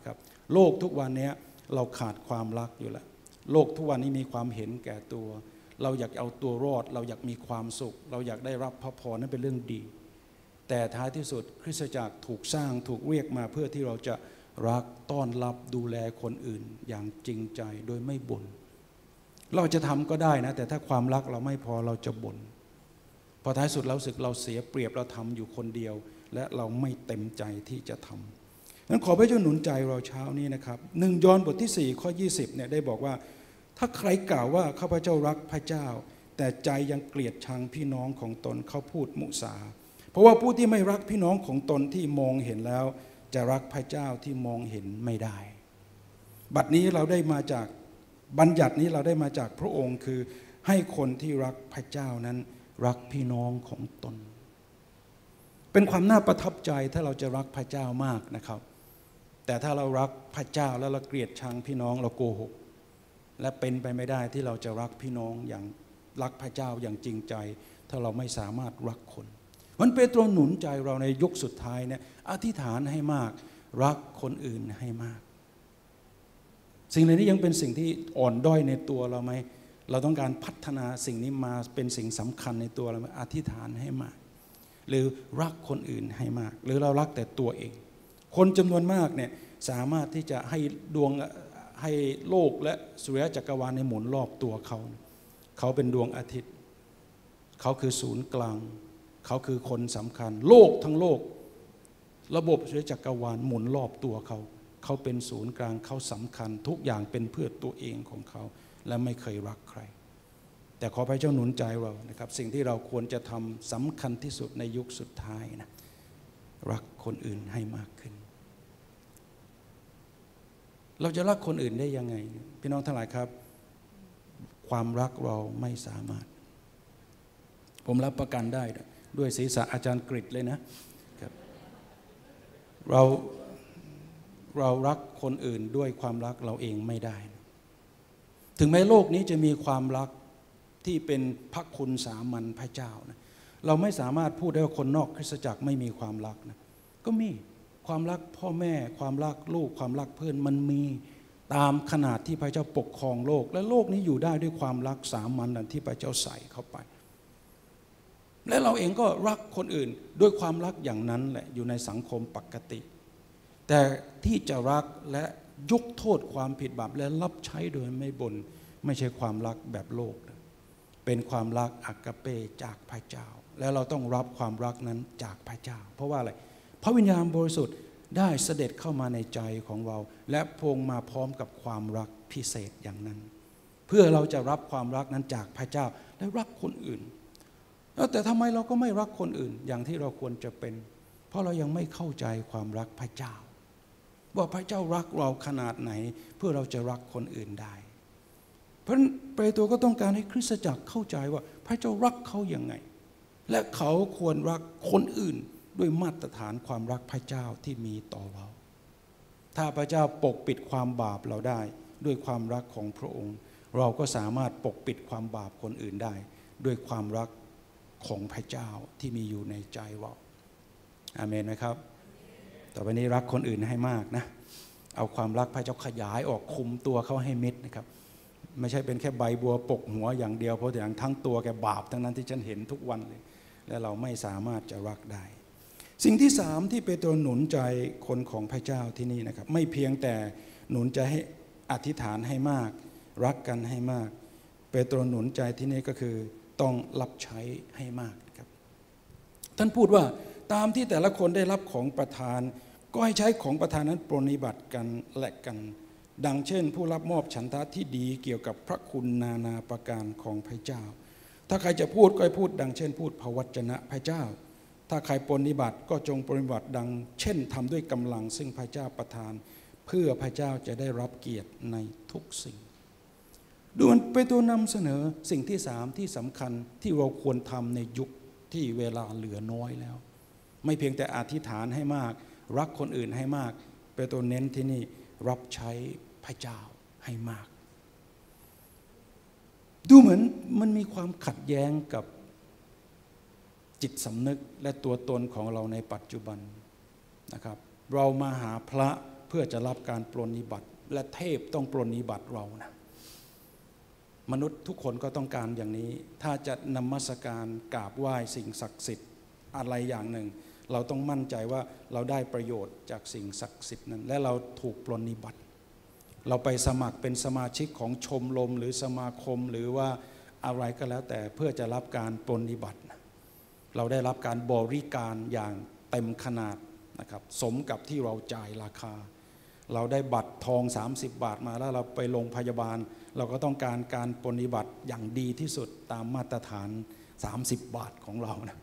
[SPEAKER 1] โลกทุกวันนี้เราขาดความรักอยู่แล้วโลกทุกวันนี้มีความเห็นแก่ตัวเราอยากเอาตัวรอดเราอยากมีความสุขเราอยากได้รับพระพรนั้นเป็นเรื่องดีแต่ท้ายที่สุดคริสตจักรถูกสร้างถูกเรียกมาเพื่อที่เราจะรักต้อนรับดูแลคนอื่นอย่างจริงใจโดยไม่บ่นเราจะทำก็ได้นะแต่ถ้าความรักเราไม่พอเราจะบ่นพอท้ายสุดเราสึกเราเสียเปรียบเราทำอยู่คนเดียวและเราไม่เต็มใจที่จะทำนั้นขอพระเจ้าหนุนใจเราเช้านี้นะครับหนึ่งยอห์นบทที่สี่ข้อยี่สิบเนี่ยได้บอกว่าถ้าใครกล่าวว่าข้าพเจ้ารักพระเจ้าแต่ใจยังเกลียดชังพี่น้องของตนเขาพูดมุสาเพราะว่าผู้ที่ไม่รักพี่น้องของตนที่มองเห็นแล้วจะรักพระเจ้าที่มองเห็นไม่ได้บัดนี้เราได้มาจากบัญญัตินี้เราได้มาจากพระองค์คือให้คนที่รักพระเจ้านั้นรักพี่น้องของตนเป็นความน่าประทับใจถ้าเราจะรักพระเจ้ามากนะครับแต่ถ้าเรารักพระเจ้าแล้วเราเกลียดชังพี่น้องเราโกหกและเป็นไปไม่ได้ที่เราจะรักพี่น้องอย่างรักพระเจ้าอย่างจริงใจถ้าเราไม่สามารถรักคนมันเปโตรหนุนใจเราในยุคสุดท้ายเนี่ยอธิษฐานให้มากรักคนอื่นให้มากสิ่งเหล่านี้ยังเป็นสิ่งที่อ่อนด้อยในตัวเราไหมเราต้องการพัฒนาสิ่งนี้มาเป็นสิ่งสำคัญในตัวเราไหมอธิษฐานให้มากหรือรักคนอื่นให้มากหรือเรารักแต่ตัวเองคนจำนวนมากเนี่ยสามารถที่จะให้ดวงให้โลกและสุริยะจักรวาลในหมุนรอบตัวเขาเขาเป็นดวงอาทิตย์เขาคือศูนย์กลางเขาคือคนสำคัญโลกทั้งโลกระบบสุริยะจักรวาลหมุนรอบตัวเขาเขาเป็นศูนย์กลางเขาสำคัญทุกอย่างเป็นเพื่อตัวเองของเขาและไม่เคยรักใครแต่ขอพระเจ้าหนุนใจเรานะครับสิ่งที่เราควรจะทำสำคัญที่สุดในยุคสุดท้ายนะรักคนอื่นให้มากขึ้นเราจะรักคนอื่นได้ยังไงพี่น้องทั้งหลายครับความรักเราไม่สามารถผมรับประกันได้ด้วยศีรษะอาจารย์กฤษเลยนะครับเราเรารักคนอื่นด้วยความรักเราเองไม่ได้ถึงแม้โลกนี้จะมีความรักที่เป็นพระคุณสามัญพระเจ้านะเราไม่สามารถพูดได้ว่าคนนอกคริสตจักรไม่มีความรักนะก็มีความรักพ่อแม่ความรักลูกความรักเพื่อนมันมีตามขนาดที่พระเจ้าปกครองโลกและโลกนี้อยู่ได้ด้วยความรักสามัญที่พระเจ้าใส่เข้าไปและเราเองก็รักคนอื่นด้วยความรักอย่างนั้นแหละอยู่ในสังคมปกติแต่ที่จะรักและยกโทษความผิดบาปและรับใช้โดยไม่บ่นไม่ใช่ความรักแบบโลกเป็นความรักอากาเปจากพระเจ้าและเราต้องรับความรักนั้นจากพระเจ้าเพราะว่าอะไรพระวิญญาณบริสุทธิ์ได้เสด็จเข้ามาในใจของเราและพงมาพร้อมกับความรักพิเศษอย่างนั้นเพื่อเราจะรับความรักนั้นจากพระเจ้าและรักคนอื่นแต่ทำไมเราก็ไม่รักคนอื่นอย่างที่เราควรจะเป็นเพราะเรายังไม่เข้าใจความรักพระเจ้าว่าพระเจ้ารักเราขนาดไหนเพื่อเราจะรักคนอื่นได้เพราะฉะนั้นเปโตรก็ต้องการให้คริสตจักรเข้าใจว่าพระเจ้ารักเขาอย่างไงและเขาควรรักคนอื่นด้วยมาตรฐานความรักพระเจ้าที่มีต่อเราถ้าพระเจ้าปกปิดความบาปเราได้ด้วยความรักของพระองค์เราก็สามารถปกปิดความบาปคนอื่นได้ด้วยความรักของพระเจ้าที่มีอยู่ในใจเราอาเมนไหมครับต่อไปนี้รักคนอื่นให้มากนะเอาความรักพระเจ้าขยายออกคุมตัวเขาให้มิดนะครับไม่ใช่เป็นแค่ใบบัวปกหัวอย่างเดียวเพราะอย่างทั้งตัวแกบาปทั้งนั้นที่ฉันเห็นทุกวันเลยและเราไม่สามารถจะรักได้สิ่งที่สามที่เปโตรหนุนใจคนของพระเจ้าที่นี่นะครับไม่เพียงแต่หนุนใจให้อธิษฐานให้มากรักกันให้มากเปโตรหนุนใจที่นี่ก็คือต้องรับใช้ให้มากครับท่านพูดว่าตามที่แต่ละคนได้รับของประทานก็ให้ใช้ของประทานนั้นปรนนิบัติกันและกันดังเช่นผู้รับมอบฉันทะที่ดีเกี่ยวกับพระคุณนานาประการของพระเจ้าถ้าใครจะพูดก็ให้พูดดังเช่นพูดพระวจนะพระเจ้าถ้าใครปรนนิบัติก็จงปรนนิบัติดังเช่นทำด้วยกำลังซึ่งพระเจ้าประทานเพื่อพระเจ้าจะได้รับเกียรติในทุกสิ่งดูมันเปโตรนำเสนอสิ่งที่สามที่สำคัญที่เราควรทำในยุคที่เวลาเหลือน้อยแล้วไม่เพียงแต่อธิษฐานให้มากรักคนอื่นให้มากเปโตรเน้นที่นี่รับใช้พระเจ้าให้มากดูเหมือนมันมีความขัดแย้งกับจิตสำนึกและตัวตนของเราในปัจจุบันนะครับเรามาหาพระเพื่อพื่อจะรับการปรนนิบัติและเทพต้องปรนนิบัติเรานะมนุษย์ทุกคนก็ต้องการอย่างนี้ถ้าจะนมัสการกราบไหว้สิ่งศักดิ์สิทธิ์อะไรอย่างหนึ่งเราต้องมั่นใจว่าเราได้ประโยชน์จากสิ่งศักดิ์สิทธิ์นั้นและเราถูกปรนนิบัติเราไปสมัครเป็นสมาชิกของชมรมหรือสมาคมหรือว่าอะไรก็แล้วแต่เพื่อจะรับการปรนนิบัติเราได้รับการบริการอย่างเต็มขนาดนะครับสมกับที่เราจ่ายราคาเราได้บัตรทองสามสิบบาทมาแล้วเราไปโรงพยาบาลเราก็ต้องการการปรนนิบัติอย่างดีที่สุดตามมาตรฐานสามสิบบาทของเรานะ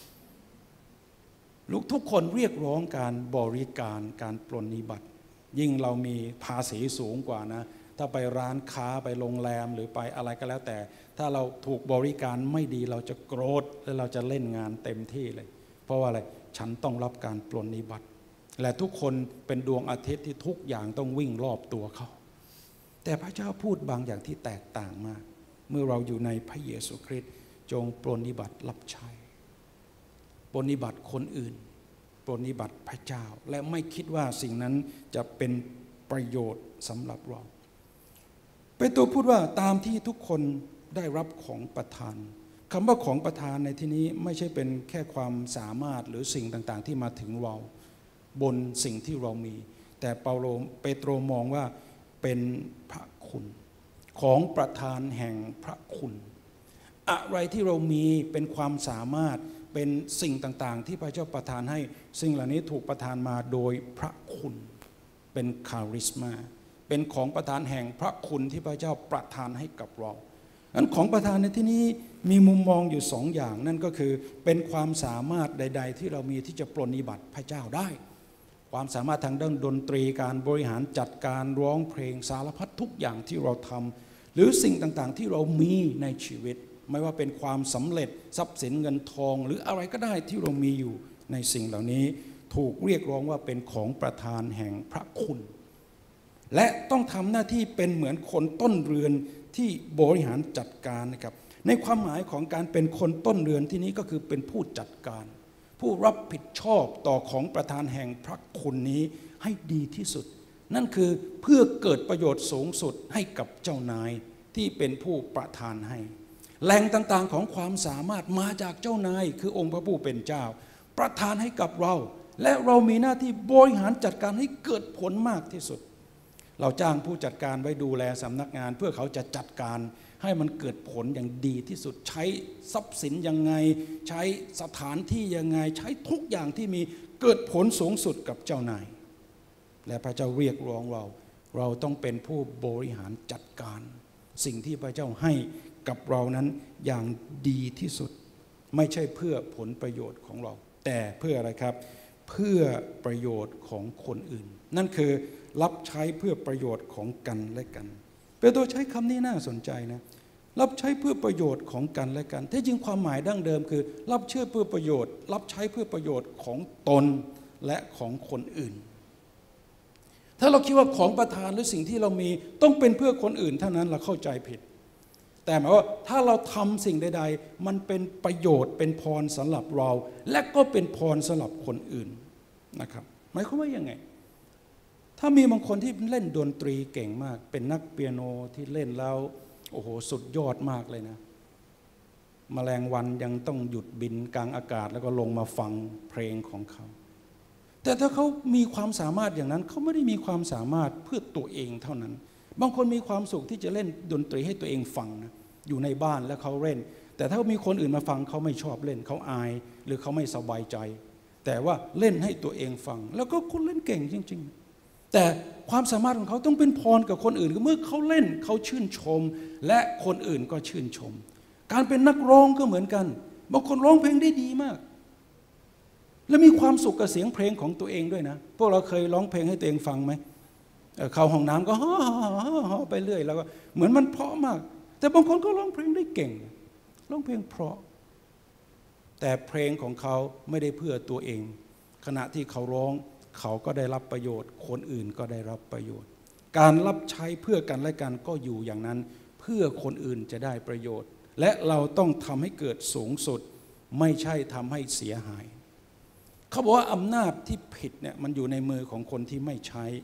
[SPEAKER 1] ลูกทุกคนเรียกร้องการบริการการปรนนิบัติยิ่งเรามีภาษีสูงกว่านะถ้าไปร้านค้าไปโรงแรมหรือไปอะไรก็แล้วแต่ถ้าเราถูกบริการไม่ดีเราจะโกรธและเราจะเล่นงานเต็มที่เลยเพราะว่าอะไรฉันต้องรับการปรนนิบัติและทุกคนเป็นดวงอาทิตย์ที่ทุกอย่างต้องวิ่งรอบตัวเขาแต่พระเจ้าพูดบางอย่างที่แตกต่างมากเมื่อเราอยู่ในพระเยซูคริสต์จงปรนนิบัติรับใช้ปรนนิบัติคนอื่นปรนนิบัติพระเจ้าและไม่คิดว่าสิ่งนั้นจะเป็นประโยชน์สำหรับเราเปโตรพูดว่าตามที่ทุกคนได้รับของประทานคำว่าของประทานในที่นี้ไม่ใช่เป็นแค่ความสามารถหรือสิ่งต่างๆที่มาถึงเราบนสิ่งที่เรามีแต่เปาโลเปโตรมองว่าเป็นพระคุณของประทานแห่งพระคุณอะไรที่เรามีเป็นความสามารถเป็นสิ่งต่างๆที่พระเจ้าประทานให้สิ่งเหล่านี้ถูกประทานมาโดยพระคุณเป็นคาริสมาเป็นของประทานแห่งพระคุณที่พระเจ้าประทานให้กับเราอันของประทานในที่นี้มีมุมมองอยู่สองอย่างนั่นก็คือเป็นความสามารถใดๆที่เรามีที่จะปรนนิบัติพระเจ้าได้ความสามารถทางด้านดนตรีการบริหารจัดการร้องเพลงสารพัดทุกอย่างที่เราทำหรือสิ่งต่างๆที่เรามีในชีวิตไม่ว่าเป็นความสำเร็จทรัพย์สินเงินทองหรืออะไรก็ได้ที่เรามีอยู่ในสิ่งเหล่านี้ถูกเรียกร้องว่าเป็นของประทานแห่งพระคุณและต้องทำหน้าที่เป็นเหมือนคนต้นเรือนที่บริหารจัดการนะครับในความหมายของการเป็นคนต้นเรือนที่นี้ก็คือเป็นผู้จัดการผู้รับผิดชอบต่อของประทานแห่งพระคุณนี้ให้ดีที่สุดนั่นคือเพื่อเกิดประโยชน์สูงสุดให้กับเจ้านายที่เป็นผู้ประทานให้แหล่งต่างๆของความสามารถมาจากเจ้านายคือองค์พระผู้เป็นเจ้าประทานให้กับเราและเรามีหน้าที่บริหารจัดการให้เกิดผลมากที่สุดเราจ้างผู้จัดการไว้ดูแลสำนักงานเพื่อเขาจะจัดการให้มันเกิดผลอย่างดีที่สุดใช้ทรัพย์สินยังไงใช้สถานที่ยังไงใช้ทุกอย่างที่มีเกิดผลสูงสุดกับเจ้านายและพระเจ้าเรียกร้องเราเราต้องเป็นผู้บริหารจัดการสิ่งที่พระเจ้าให้กับเรานั้นอย่างดีที่สุดไม่ใช่เพื่อผลประโยชน์ของเราแต่เพื่ออะไรครับเพื่อประโยชน์ของคนอื่นนั่นคือรับใช้เพื่อประโยชน์ของกันและกันเปโตรใช้คำนี้น่าสนใจนะรับใช้เพื่อประโยชน์ของกันและกันที่จริงความหมายดั้งเดิมคือรับใช้เพื่อประโยชน์รับใช้เพื่อประโยชน์ของตนและของคนอื่นถ้าเราคิดว่าของประทานหรือสิ่งที่เรามีต้องเป็นเพื่อคนอื่นเท่านั้นเราเข้าใจผิดแต่หมายว่าถ้าเราทำสิ่งใดๆมันเป็นประโยชน์เป็นพรสำหรับเราและก็เป็นพรสำหรับคนอื่นนะครับหมายความว่ายังไงถ้ามีบางคนที่เล่นดนตรีเก่งมากเป็นนักเปียโนที่เล่นแล้วโอ้โหสุดยอดมากเลยนะแมลงวันยังต้องหยุดบินกลางอากาศแล้วก็ลงมาฟังเพลงของเขาแต่ถ้าเขามีความสามารถอย่างนั้นเขาไม่ได้มีความสามารถเพื่อตัวเองเท่านั้นบางคนมีความสุขที่จะเล่นดนตรีให้ตัวเองฟังนะอยู่ในบ้านแล้วเขาเล่นแต่ถ้ามีคนอื่นมาฟังเขาไม่ชอบเล่นเขาอายหรือเขาไม่สบายใจแต่ว่าเล่นให้ตัวเองฟังแล้วก็คนเล่นเก่งจริงๆแต่ความสามารถของเขาต้องเป็นพรกับคนอื่นเมื่อเขาเล่นเขาชื่นชมและคนอื่นก็ชื่นชมการเป็นนักร้องก็เหมือนกันบางคนร้องเพลงได้ดีมากและมีความสุขกับเสียงเพลงของตัวเองด้วยนะพวกเราเคยร้องเพลงให้ตัวเองฟังไหมเข้าห้องน้ำก็ฮ่าๆไปเรื่อยแล้วก็เหมือนมันเพราะมากแต่บางคนก็ร้องเพลงได้เก่งร้องเพลงเพราะแต่เพลงของเขาไม่ได้เพื่อตัวเองขณะที่เขาร้องเขาก็ได้รับประโยชน์คนอื่นก็ได้รับประโยชน์การรับใช้เพื่อกันและกันก็อยู่อย่างนั้นเพื่อคนอื่นจะได้ประโยชน์และเราต้องทำให้เกิดสูงสุดไม่ใช่ทำให้เสียหายเขาบอกว่าอำนาจที่ผิดเนี่ยมันอยู่ในมือของคนที่ไม่ใช้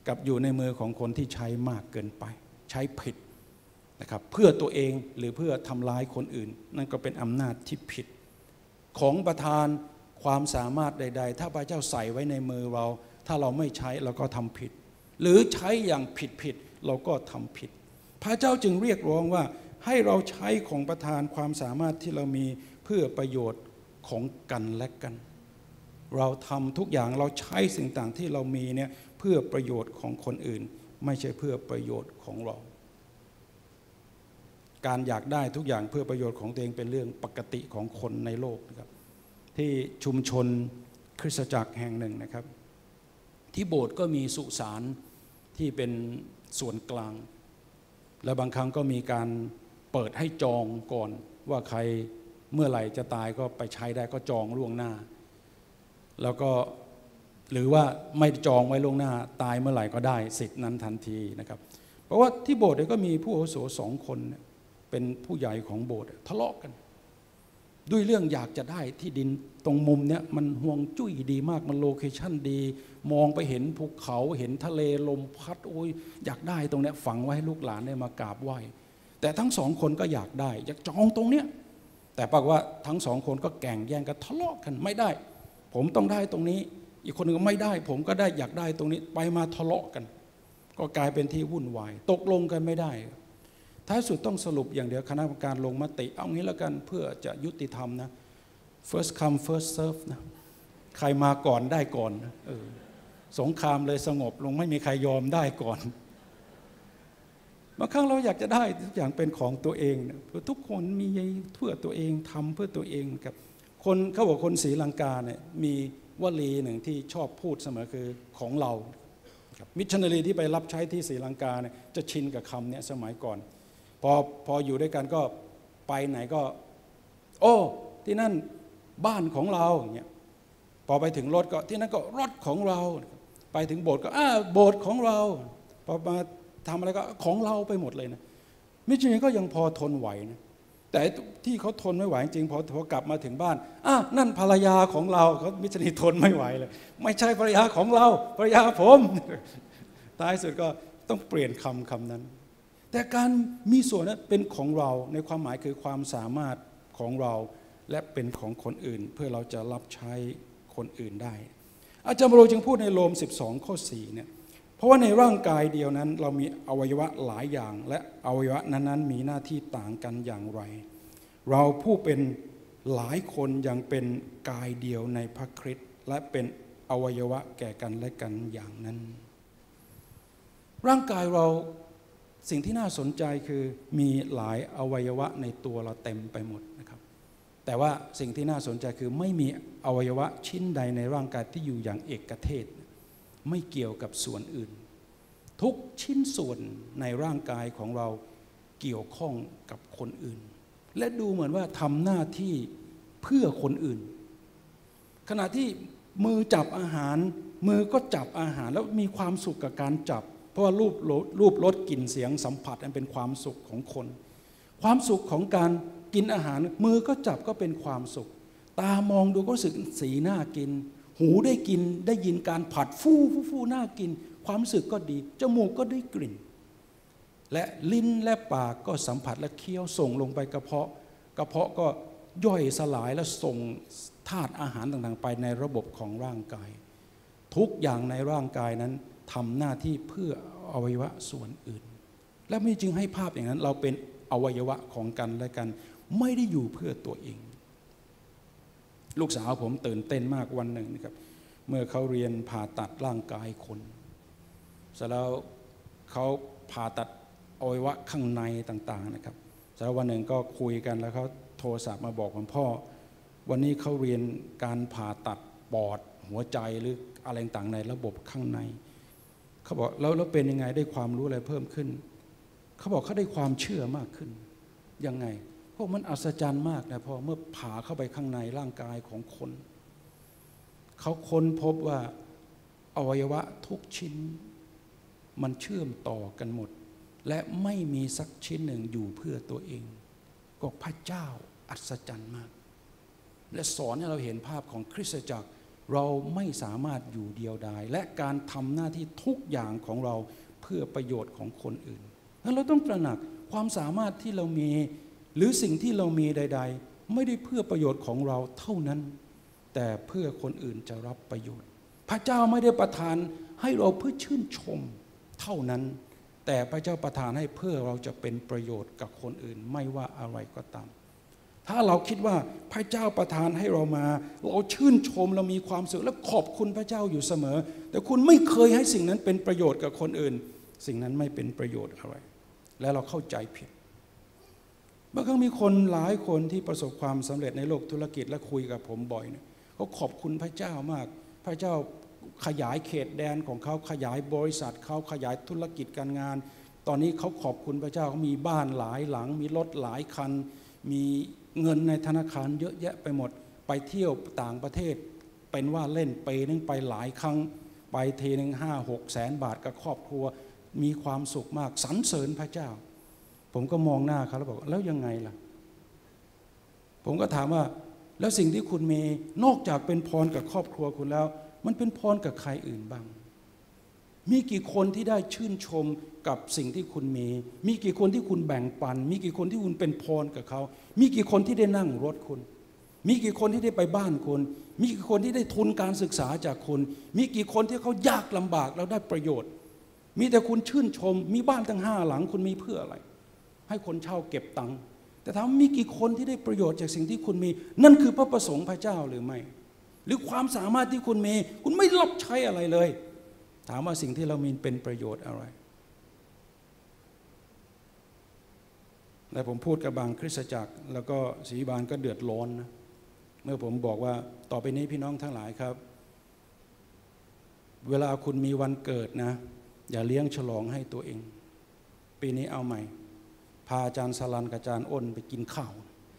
[SPEAKER 1] กับอยู่ในมือของคนที่ใช้มากเกินไปใช้ผิดนะครับเพื่อตัวเองหรือเพื่อทำร้ายคนอื่นนั่นก็เป็นอำนาจที่ผิดของประทานความสามารถใดๆถ้าพระเจ้าใส่ไว้ในมือเราถ้าเราไม่ใช้เราก็ทำผิดหรือใช้อย่างผิดๆเราก็ทำผิดพระเจ้าจึงเรียกร้องว่าให้เราใช้ของประทานความสามารถที่เรามีเพื่อประโยชน์ของกันและกันเราทำทุกอย่างเราใช้สิ่งต่างที่เรามีเนี่ยเพื่อประโยชน์ของคนอื่นไม่ใช่เพื่อประโยชน์ของเราการอยากได้ทุกอย่างเพื่อประโยชน์ของตัวเองเป็นเรื่องปกติของคนในโลกนะครับที่ชุมชนคริสตจักรแห่งหนึ่งนะครับที่โบสถ์ก็มีสุสานที่เป็นส่วนกลางและบางครั้งก็มีการเปิดให้จองก่อนว่าใครเมื่อไหร่จะตายก็ไปใช้ได้ก็จองล่วงหน้าแล้วก็หรือว่าไม่จองไว้ล่วงหน้าตายเมื่อไหร่ก็ได้สิทธินั้นทันทีนะครับเพราะว่าที่โบสถ์ก็มีผู้อาวุโสสองคนเป็นผู้ใหญ่ของโบสถ์ทะเลาะกันด้วยเรื่องอยากจะได้ที่ดินตรงมุมเนี้ยมันห่วงจุ้ยดีมากมันโลเคชั่นดีมองไปเห็นภูเขาเห็นทะเลลมพัดโอ้ยอยากได้ตรงเนี้ยฝังไว้ให้ลูกหลานได้มากราบไหว้แต่ทั้งสองคนก็อยากได้อยากจองตรงเนี้ยแต่ปรากฏว่าทั้งสองคนก็แข่งแย่งกันทะเลาะกันไม่ได้ผมต้องได้ตรงนี้อีกคนนึงก็ไม่ได้ผมก็ได้อยากได้ตรงนี้ไปมาทะเลาะกันก็กลายเป็นที่วุ่นวายตกลงกันไม่ได้ท้ายสุดต้องสรุปอย่างเดียวคณะกรรมการลงมติเอางี้แล้วกันเพื่อจะยุติธรรมนะ first come first serve นะใครมาก่อนได้ก่อนเออสงครามเลยสงบลงไม่มีใครยอมได้ก่อนบางครั้งเราอยากจะได้ทุกอย่างเป็นของตัวเองนะทุกคนมีเพื่อตัวเองทำเพื่อตัวเองครับคนเขาบอกคนศรีลังกาเนี่ยมีวลีหนึ่งที่ชอบพูดเสมอคือของเรามิชชันนารีที่ไปรับใช้ที่ศรีลังกาเนี่ยจะชินกับคำนี้สมัยก่อนพอพออยู่ด้วยกันก็ไปไหนก็โอ้ที่นั่นบ้านของเราอย่างเงี้ยพอไปถึงรถก็ที่นั่นก็รถของเราไปถึงโบสถ์ก็อ้าโบสถ์ของเราพอมาทำอะไรก็ของเราไปหมดเลยนะมิชชันนารีก็ยังพอทนไหวนะแต่ที่เขาทนไม่ไหวจริงพอพอกลับมาถึงบ้านอ่ะนั่นภรรยาของเราเขามิชชันนารีทนไม่ไหวเลยไม่ใช่ภรรยาของเราภรรยาผมท้ายสุดก็ต้องเปลี่ยนคำคำนั้นแต่การมีส่วนนั้นเป็นของเราในความหมายคือความสามารถของเราและเป็นของคนอื่นเพื่อเราจะรับใช้คนอื่นได้อาจารย์บโรจึงพูดในโรมสิบสองข้อสี่เนี่ยเพราะว่าในร่างกายเดียวนั้นเรามีอวัยวะหลายอย่างและอวัยวะนั้นๆมีหน้าที่ต่างกันอย่างไรเราผู้เป็นหลายคนยังเป็นกายเดียวในพระคริสต์และเป็นอวัยวะแก่กันและกันอย่างนั้นร่างกายเราสิ่งที่น่าสนใจคือมีหลายอวัยวะในตัวเราเต็มไปหมดนะครับแต่ว่าสิ่งที่น่าสนใจคือไม่มีอวัยวะชิ้นใดในร่างกายที่อยู่อย่างเอกเทศไม่เกี่ยวกับส่วนอื่นทุกชิ้นส่วนในร่างกายของเราเกี่ยวข้องกับคนอื่นและดูเหมือนว่าทำหน้าที่เพื่อคนอื่นขณะที่มือจับอาหารมือก็จับอาหารแล้วมีความสุขกับการจับเพราะว่ารูปรูปรสกลิ่นเสียงสัมผัสอันเป็นความสุขของคนความสุขของการกินอาหารมือก็จับก็เป็นความสุขตามองดูก็รู้สึกสีน่ากินหูได้กินได้ยินการผัดฟู่ฟู่ฟู่น่ากินความรู้สึกก็ดีจมูกก็ได้กลิ่นและลิ้นและปากก็สัมผัสและเคี้ยวส่งลงไปกระเพาะกระเพาะก็ย่อยสลายและส่งธาตุอาหารต่างๆไปในระบบของร่างกายทุกอย่างในร่างกายนั้นทำหน้าที่เพื่ออวัยวะส่วนอื่นและไม่จึงให้ภาพอย่างนั้นเราเป็นอวัยวะของกันและกันไม่ได้อยู่เพื่อตัวเองลูกสาวผมตื่นเต้นมากวันหนึ่งนะครับเมื่อเขาเรียนผ่าตัดร่างกายคนเสร็จแล้วเขาผ่าตัดอวัยวะข้างในต่างๆนะครับเสร็จแล้ววันหนึ่งก็คุยกันแล้วเขาโทรศัพท์มาบอกผมพ่อวันนี้เขาเรียนการผ่าตัดปอดหัวใจหรืออะไรต่างๆในระบบข้างในเขาบอกแล้วแล้วเป็นยังไงได้ความรู้อะไรเพิ่มขึ้นเขาบอกเขาได้ความเชื่อมากขึ้นยังไงเพราะมันอัศจรรย์มากนะพอเมื่อผ่าเข้าไปข้างในร่างกายของคนเขาค้นพบว่าอวัยวะทุกชิ้นมันเชื่อมต่อกันหมดและไม่มีสักชิ้นหนึ่งอยู่เพื่อตัวเองก็พระเจ้าอัศจรรย์มากและสอนให้เราเห็นภาพของคริสตจักรเราไม่สามารถอยู่เดียวดายและการทำหน้าที่ทุกอย่างของเราเพื่อประโยชน์ของคนอื่นแล้วเราต้องตระหนักความสามารถที่เรามีหรือสิ่งที่เรามีใดๆไม่ได้เพื่อประโยชน์ของเราเท่านั้นแต่เพื่อคนอื่นจะรับประโยชน์พระเจ้าไม่ได้ประทานให้เราเพื่อชื่นชมเท่านั้นแต่พระเจ้าประทานให้เพื่อเราจะเป็นประโยชน์กับคนอื่นไม่ว่าอะไรก็ตามถ้าเราคิดว่าพระเจ้าประทานให้เรามาเราชื่นชมเรามีความสุขและขอบคุณพระเจ้าอยู่เสมอแต่คุณไม่เคยให้สิ่งนั้นเป็นประโยชน์กับคนอื่นสิ่งนั้นไม่เป็นประโยชน์อะไรและเราเข้าใจผิดบางครั้งมีคนหลายคนที่ประสบความสำเร็จในโลกธุรกิจและคุยกับผมบ่อยเนี่ยเขาขอบคุณพระเจ้ามากพระเจ้าขยายเขตแดนของเขาขยายบริษัทเขาขยายธุรกิจการงานตอนนี้เขาขอบคุณพระเจ้าเขามีบ้านหลายหลังมีรถหลายคันมีเงินในธนาคารเยอะแยะไปหมดไปเที่ยวต่างประเทศเป็นว่าเล่นไปนึงไปหลายครั้งไปทีนึงห้าหกแสนบาทกับครอบครัวมีความสุขมากสรรเสริญพระเจ้าผมก็มองหน้าเขาแล้วบอกแล้วยังไงล่ะผมก็ถามว่าแล้วสิ่งที่คุณมีนอกจากเป็นพรกับครอบครัวคุณแล้วมันเป็นพรกับใครอื่นบ้างมีกี่คนที่ได้ชื่นชมกับสิ่งที่คุณมีมีกี่คนที่คุณแบ่งปันมีกี่คนที่คุณเป็นพรกับเขามีกี่คนที่ได้นั่งรถคุณมีกี่คนที่ได้ไปบ้านคุณมีกี่คนที่ได้ทุนการศึกษาจากคุณมีกี่คนที่เขายากลำบากแล้วได้ประโยชน์มีแต่คุณชื่นชมมีบ้านตั้งห้าหลังคุณมีเพื่ออะไรให้คนเช่าเก็บตังค์แต่ถามมีกี่คนที่ได้ประโยชน์จากสิ่งที่คุณมีนั่นคือพระประสงค์พระเจ้าหรือไม่หรือความสามารถที่คุณมีคุณไม่รับใช้อะไรเลยถามว่าสิ่งที่เรามีเป็นประโยชน์อะไรและผมพูดกับบางคริสตจักรแล้วก็ศรีบานก็เดือดร้อนนะเมื่อผมบอกว่าต่อไปนี้พี่น้องทั้งหลายครับเวลาคุณมีวันเกิดนะอย่าเลี้ยงฉลองให้ตัวเองปีนี้เอาใหม่พาอาจารย์สลันกับอาจารย์อ้นไปกินข้าว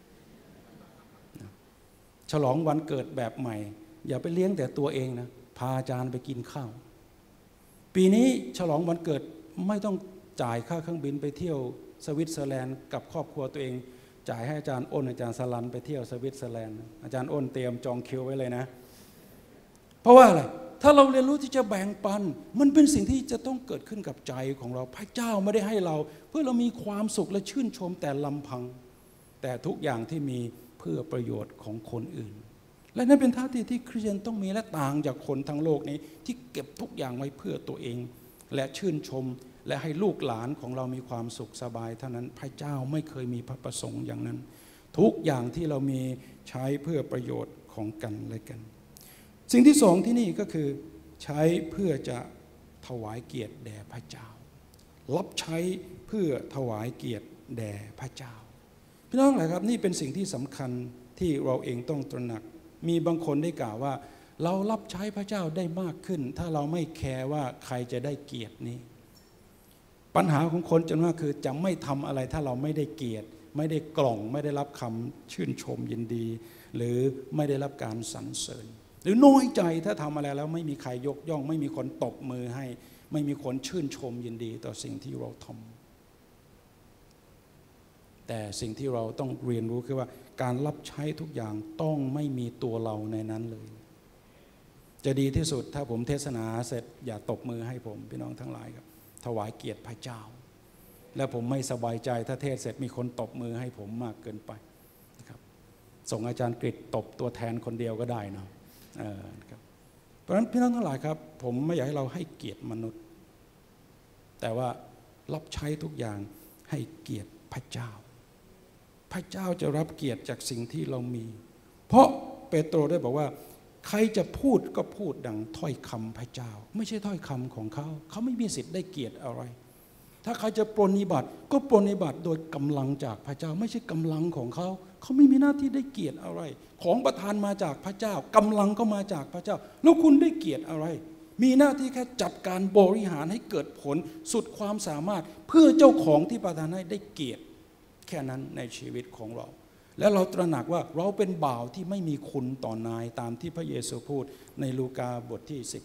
[SPEAKER 1] ฉลองวันเกิดแบบใหม่อย่าไปเลี้ยงแต่ตัวเองนะพาอาจารย์ไปกินข้าวปีนี้ฉลองวันเกิดไม่ต้องจ่ายค่าเครื่องบินไปเที่ยวสวิตเซอร์แลนด์กับครอบครัวตัวเองจ่ายให้อาจารย์อ้นอาจารย์สลันไปเที่ยวสวิตเซอร์แลนด์อาจารย์อ้นเตรียมจองคิวไว้เลยนะเพราะว่าอะไรถ้าเราเรียนรู้ที่จะแบ่งปันมันเป็นสิ่งที่จะต้องเกิดขึ้นกับใจของเราพระเจ้าไม่ได้ให้เราเพื่อเรามีความสุขและชื่นชมแต่ลำพังแต่ทุกอย่างที่มีเพื่อประโยชน์ของคนอื่นและนั่นเป็นท่าทีที่คริสเตียนต้องมีและต่างจากคนทั้งโลกนี้ที่เก็บทุกอย่างไว้เพื่อตัวเองและชื่นชมและให้ลูกหลานของเรามีความสุขสบายเท่านั้นพระเจ้าไม่เคยมีพระประสงค์อย่างนั้นทุกอย่างที่เรามีใช้เพื่อประโยชน์ของกันและกันสิ่งที่สองที่นี่ก็คือใช้เพื่อจะถวายเกียรติแด่พระเจ้ารับใช้เพื่อถวายเกียรติแด่พระเจ้าพี่น้องหลายครับนี่เป็นสิ่งที่สำคัญที่เราเองต้องตระหนักมีบางคนได้กล่าวว่าเรารับใช้พระเจ้าได้มากขึ้นถ้าเราไม่แคร์ว่าใครจะได้เกียรตินี้ปัญหาของคนจนมากคือจะไม่ทำอะไรถ้าเราไม่ได้เกียรติไม่ได้กล่องไม่ได้รับคำชื่นชมยินดีหรือไม่ได้รับการสรรเสริญหรือน้อยใจถ้าทำอะไรแล้วไม่มีใครยกย่องไม่มีคนตบมือให้ไม่มีคนชื่นชมยินดีต่อสิ่งที่เราทำแต่สิ่งที่เราต้องเรียนรู้คือว่าการรับใช้ทุกอย่างต้องไม่มีตัวเราในนั้นเลยจะดีที่สุดถ้าผมเทศนาเสร็จอย่าตบมือให้ผมพี่น้องทั้งหลายครับถวายเกียรติพระเจ้าและผมไม่สบายใจถ้าเทศเสร็จมีคนตบมือให้ผมมากเกินไปนะครับส่งอาจารย์กฤษตบตัวแทนคนเดียวก็ได้นะนะครับเพราะฉะนั้นพี่น้องทั้งหลายครับผมไม่อยากให้เราให้เกียรติมนุษย์แต่ว่ารับใช้ทุกอย่างให้เกียรติพระเจ้าพระเจ้าจะรับเกียรติจากสิ่งที่เรามีเพราะเปโตรได้บอกว่าใครจะพูดก็พูดดังถ้อยคำพระเจ้าไม่ใช่ถ้อยคำของเขาเขาไม่มีสิทธิ์ได้เกียรติอะไรถ้าใครจะปรนนิบัติก็ปรนนิบัติโดยกำลังจากพระเจ้าไม่ใช่กำลังของเขาเขาไม่มีหน้าที่ได้เกียรติอะไรของประทานมาจากพระเจ้ากำลังก็มาจากพระเจ้าแล้วคุณได้เกียรติอะไรมีหน้าที่แค่จัดการบริหารให้เกิดผลสุดความสามารถเพื่อเจ้าของที่ประทานให้ได้เกียรติแค่นั้นในชีวิตของเราและเราตระหนักว่าเราเป็นบ่าวที่ไม่มีคุณต่อนายตามที่พระเยซูพูดในลูกาบทที่สิบ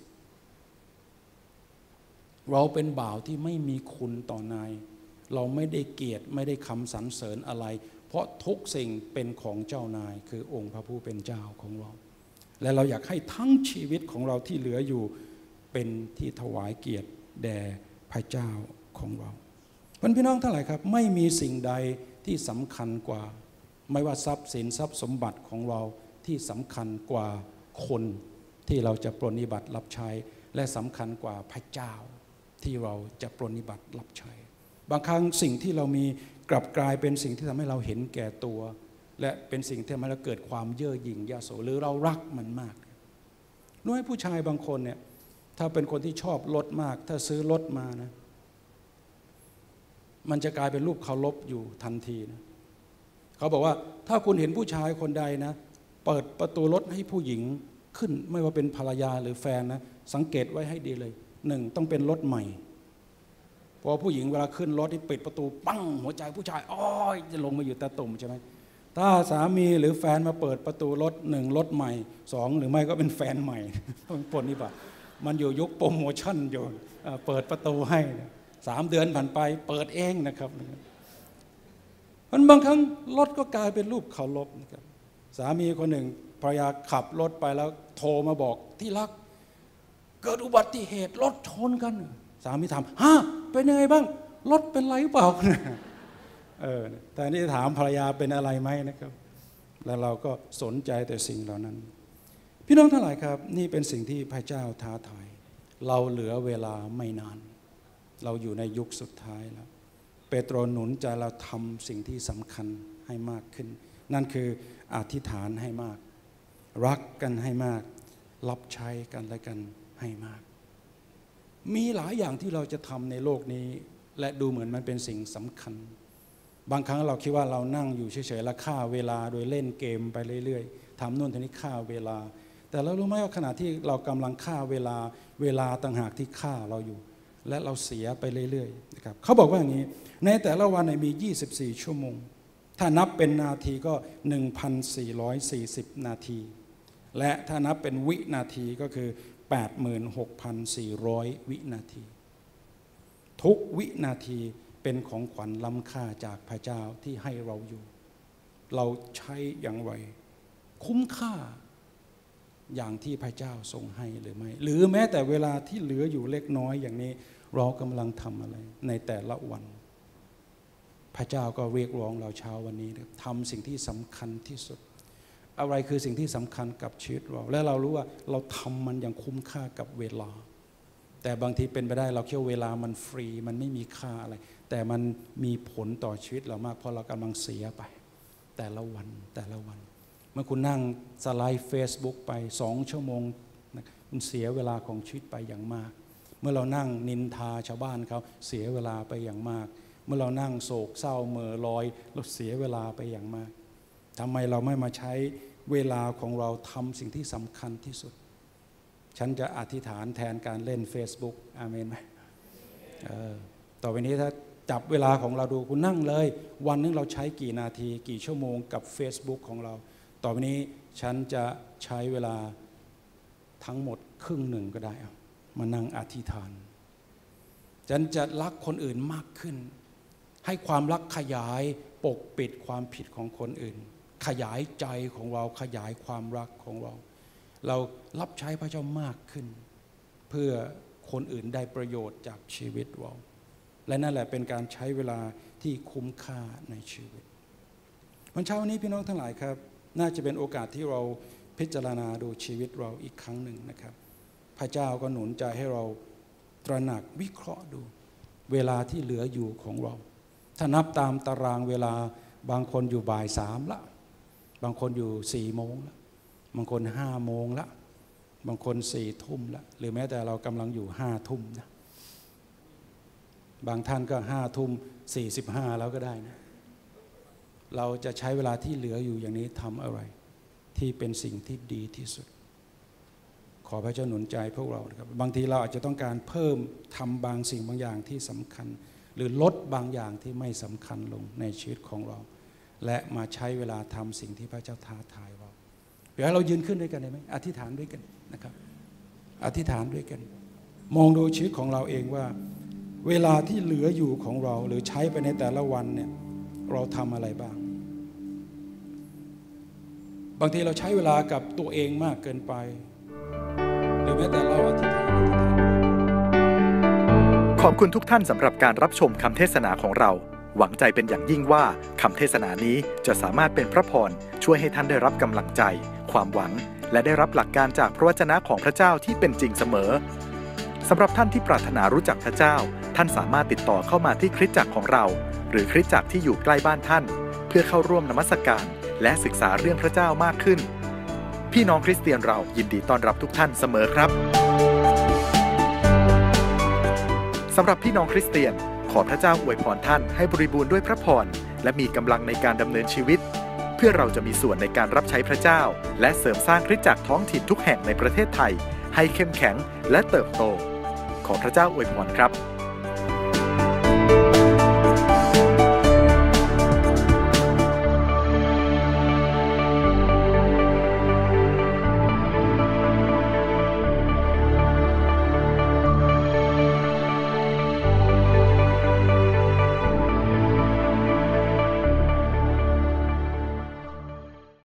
[SPEAKER 1] เราเป็นบ่าวที่ไม่มีคุณต่อนายเราไม่ได้เกียรติไม่ได้คำสรรเสริญอะไรเพราะทุกสิ่งเป็นของเจ้านายคือองค์พระผู้เป็นเจ้าของเราและเราอยากให้ทั้งชีวิตของเราที่เหลืออยู่เป็นที่ถวายเกียรติแด่พระเจ้าของเราพี่น้องทั้งหลายครับไม่มีสิ่งใดที่สำคัญกว่าไม่ว่าทรัพย์สินทรัพย์สมบัติของเราที่สำคัญกว่าคนที่เราจะปรนนิบัติรับใช้และสำคัญกว่าพระเจ้าที่เราจะปรนนิบัติรับใช้บางครั้งสิ่งที่เรามีกลับกลายเป็นสิ่งที่ทำให้เราเห็นแก่ตัวและเป็นสิ่งที่ทำให้เราเกิดความเย่อหยิ่งยโสหรือเรารักมันมากน้อยผู้ชายบางคนเนี่ยถ้าเป็นคนที่ชอบรถมากถ้าซื้อรถมานะมันจะกลายเป็นรูปเคารพอยู่ทันทีนะเขาบอกว่าถ้าคุณเห็นผู้ชายคนใดนะเปิดประตูรถให้ผู้หญิงขึ้นไม่ว่าเป็นภรรยาหรือแฟนนะสังเกตไว้ให้ดีเลยหนึ่งต้องเป็นรถใหม่เพราะผู้หญิงเวลาขึ้นรถที่ปิดประตูปั้งหัวใจผู้ชายอ้อยจะลงมาอยู่ตาตุ่มใช่ไหมถ้าสามีหรือแฟนมาเปิดประตูรถหนึ่งรถใหม่สองหรือไม่ก็เป็นแฟนใหม่ต้องปนนี่ป่ะมันอยู่ยุคโปรโมชั่นอยู่เปิดประตูให้สามเดือนผ่านไปเปิดเองนะครับมันบางครั้งรถก็กลายเป็นรูปเคารพนะครับสามีคนหนึ่งภรรยาขับรถไปแล้วโทรมาบอกที่รักเกิดอุบัติเหตุรถชนกันสามีถามฮะเป็นยังไงบ้างรถเป็นไรเปล่าเออแต่นี่ถามภรรยาเป็นอะไรไหมนะครับแล้วเราก็สนใจแต่สิ่งเหล่านั้นพี่น้องทั้งหลายครับนี่เป็นสิ่งที่พระเจ้าท้าทายเราเหลือเวลาไม่นานเราอยู่ในยุคสุดท้ายแล้วเปโตรหนุนใจเราทำสิ่งที่สำคัญให้มากขึ้นนั่นคืออธิษฐานให้มากรักกันให้มากรับใช้กันและกันให้มากมีหลายอย่างที่เราจะทำในโลกนี้และดูเหมือนมันเป็นสิ่งสำคัญบางครั้งเราคิดว่าเรานั่งอยู่เฉยๆแล้วฆ่าเวลาโดยเล่นเกมไปเรื่อยๆทำนู่นทำนี่ฆ่าเวลาแต่เรารู้ไหมว่าขณะที่เรากำลังฆ่าเวลาเวลาต่างหากที่ฆ่าเราอยู่และเราเสียไปเรื่อยๆนะครับเขาบอกว่าอย่างนี้ในแต่ละวันมียี่สิบสี่ชั่วโมงถ้านับเป็นนาทีก็ หนึ่งพันสี่ร้อยสี่สิบ นาทีและถ้านับเป็นวินาทีก็คือ แปดหมื่นหกพันสี่ร้อย วินาทีทุกวินาทีเป็นของขวัญล้ำค่าจากพระเจ้าที่ให้เราอยู่เราใช้อย่างไรคุ้มค่าอย่างที่พระเจ้าทรงให้หรือไม่หรือแม้แต่เวลาที่เหลืออยู่เล็กน้อยอย่างนี้เรากำลังทำอะไรในแต่ละวันพระเจ้าก็เรียกร้องเราเช้าวันนี้ทำสิ่งที่สำคัญที่สุดอะไรคือสิ่งที่สำคัญกับชีวิตเราและเรารู้ว่าเราทำมันอย่างคุ้มค่ากับเวลาแต่บางทีเป็นไปได้เราคิดว่าเวลามันฟรีมันไม่มีค่าอะไรแต่มันมีผลต่อชีวิตเรามากเพราะเรากำลังเสียไปแต่ละวันแต่ละวันเมื่อคุณนั่งสไลด์ Facebook ไปสองชั่วโมงคุณเสียเวลาของชีวิตไปอย่างมากเมื่อเรานั่งนินทาชาวบ้านเขาเสียเวลาไปอย่างมากเมื่อเรานั่งโศกเศร้าเหม่อลอยเราเสียเวลาไปอย่างมากทำไมเราไม่มาใช้เวลาของเราทำสิ่งที่สำคัญที่สุดฉันจะอธิษฐานแทนการเล่น Facebook อาเมนไหมเออต่อไปนี้ถ้าจับเวลาของเราดูคุณนั่งเลยวันนึงเราใช้กี่นาทีกี่ชั่วโมงกับ Facebook ของเราต่อไปนี้ฉันจะใช้เวลาทั้งหมดครึ่งหนึ่งก็ได้มานั่งอธิษฐานฉันจะรักคนอื่นมากขึ้นให้ความรักขยายปกปิดความผิดของคนอื่นขยายใจของเราขยายความรักของเราเรารับใช้พระเจ้ามากขึ้นเพื่อคนอื่นได้ประโยชน์จากชีวิตเราและนั่นแหละเป็นการใช้เวลาที่คุ้มค่าในชีวิตวันเช้าวันนี้พี่น้องทั้งหลายครับน่าจะเป็นโอกาสที่เราพิจารณาดูชีวิตเราอีกครั้งหนึ่งนะครับพระเจ้าก็หนุนใจให้เราตระหนักวิเคราะห์ดูเวลาที่เหลืออยู่ของเราถ้านับตามตารางเวลาบางคนอยู่บ่ายสามละบางคนอยู่สี่โมงละบางคนห้าโมงละบางคนสี่ทุ่มละหรือแม้แต่เรากำลังอยู่ห้าทุ่มนะบางท่านก็ห้าทุ่มสี่สิบห้าแล้วก็ได้นะเราจะใช้เวลาที่เหลืออยู่อย่างนี้ทำอะไรที่เป็นสิ่งที่ดีที่สุดขอพระเจ้าหนุนใจพวกเรานะครับบางทีเราอาจจะต้องการเพิ่มทำบางสิ่งบางอย่างที่สำคัญหรือลดบางอย่างที่ไม่สำคัญลงในชีวิตของเราและมาใช้เวลาทำสิ่งที่พระเจ้าท้าทายเราเดี๋ยวเรายืนขึ้นด้วยกันได้ไหมอธิษฐานด้วยกันนะครับอธิษฐานด้วยกันมองดูชีวิตของเราเองว่าเวลาที่เหลืออยู่ของเราหรือใช้ไปในแต่ละวันเนี่ยเราทำอะไรบ้างบางทีเราใช้เวลากับตัวเองมากเกินไปหรือแม้แต่เราอธิษฐาน
[SPEAKER 2] ขอบคุณทุกท่านสำหรับการรับชมคำเทศนาของเราหวังใจเป็นอย่างยิ่งว่าคำเทศนานี้จะสามารถเป็นพระพรช่วยให้ท่านได้รับกำลังใจความหวังและได้รับหลักการจากพระวจนะของพระเจ้าที่เป็นจริงเสมอสำหรับท่านที่ปรารถนารู้จักพระเจ้าท่านสามารถติดต่อเข้ามาที่คริสตจักรของเราหรือคริสตจักรที่อยู่ใกล้บ้านท่านเพื่อเข้าร่วมนมัสการและศึกษาเรื่องพระเจ้ามากขึ้นพี่น้องคริสเตียนเรายินดีต้อนรับทุกท่านเสมอครับสำหรับพี่น้องคริสเตียนขอพระเจ้าอวยพรท่านให้บริบูรณ์ด้วยพระพรและมีกำลังในการดำเนินชีวิตเพื่อเราจะมีส่วนในการรับใช้พระเจ้าและเสริมสร้างคริสตจักรท้องถิ่นทุกแห่งในประเทศไทยให้เข้มแข็งและเติบโตขอพระเจ้าอวยพรครับ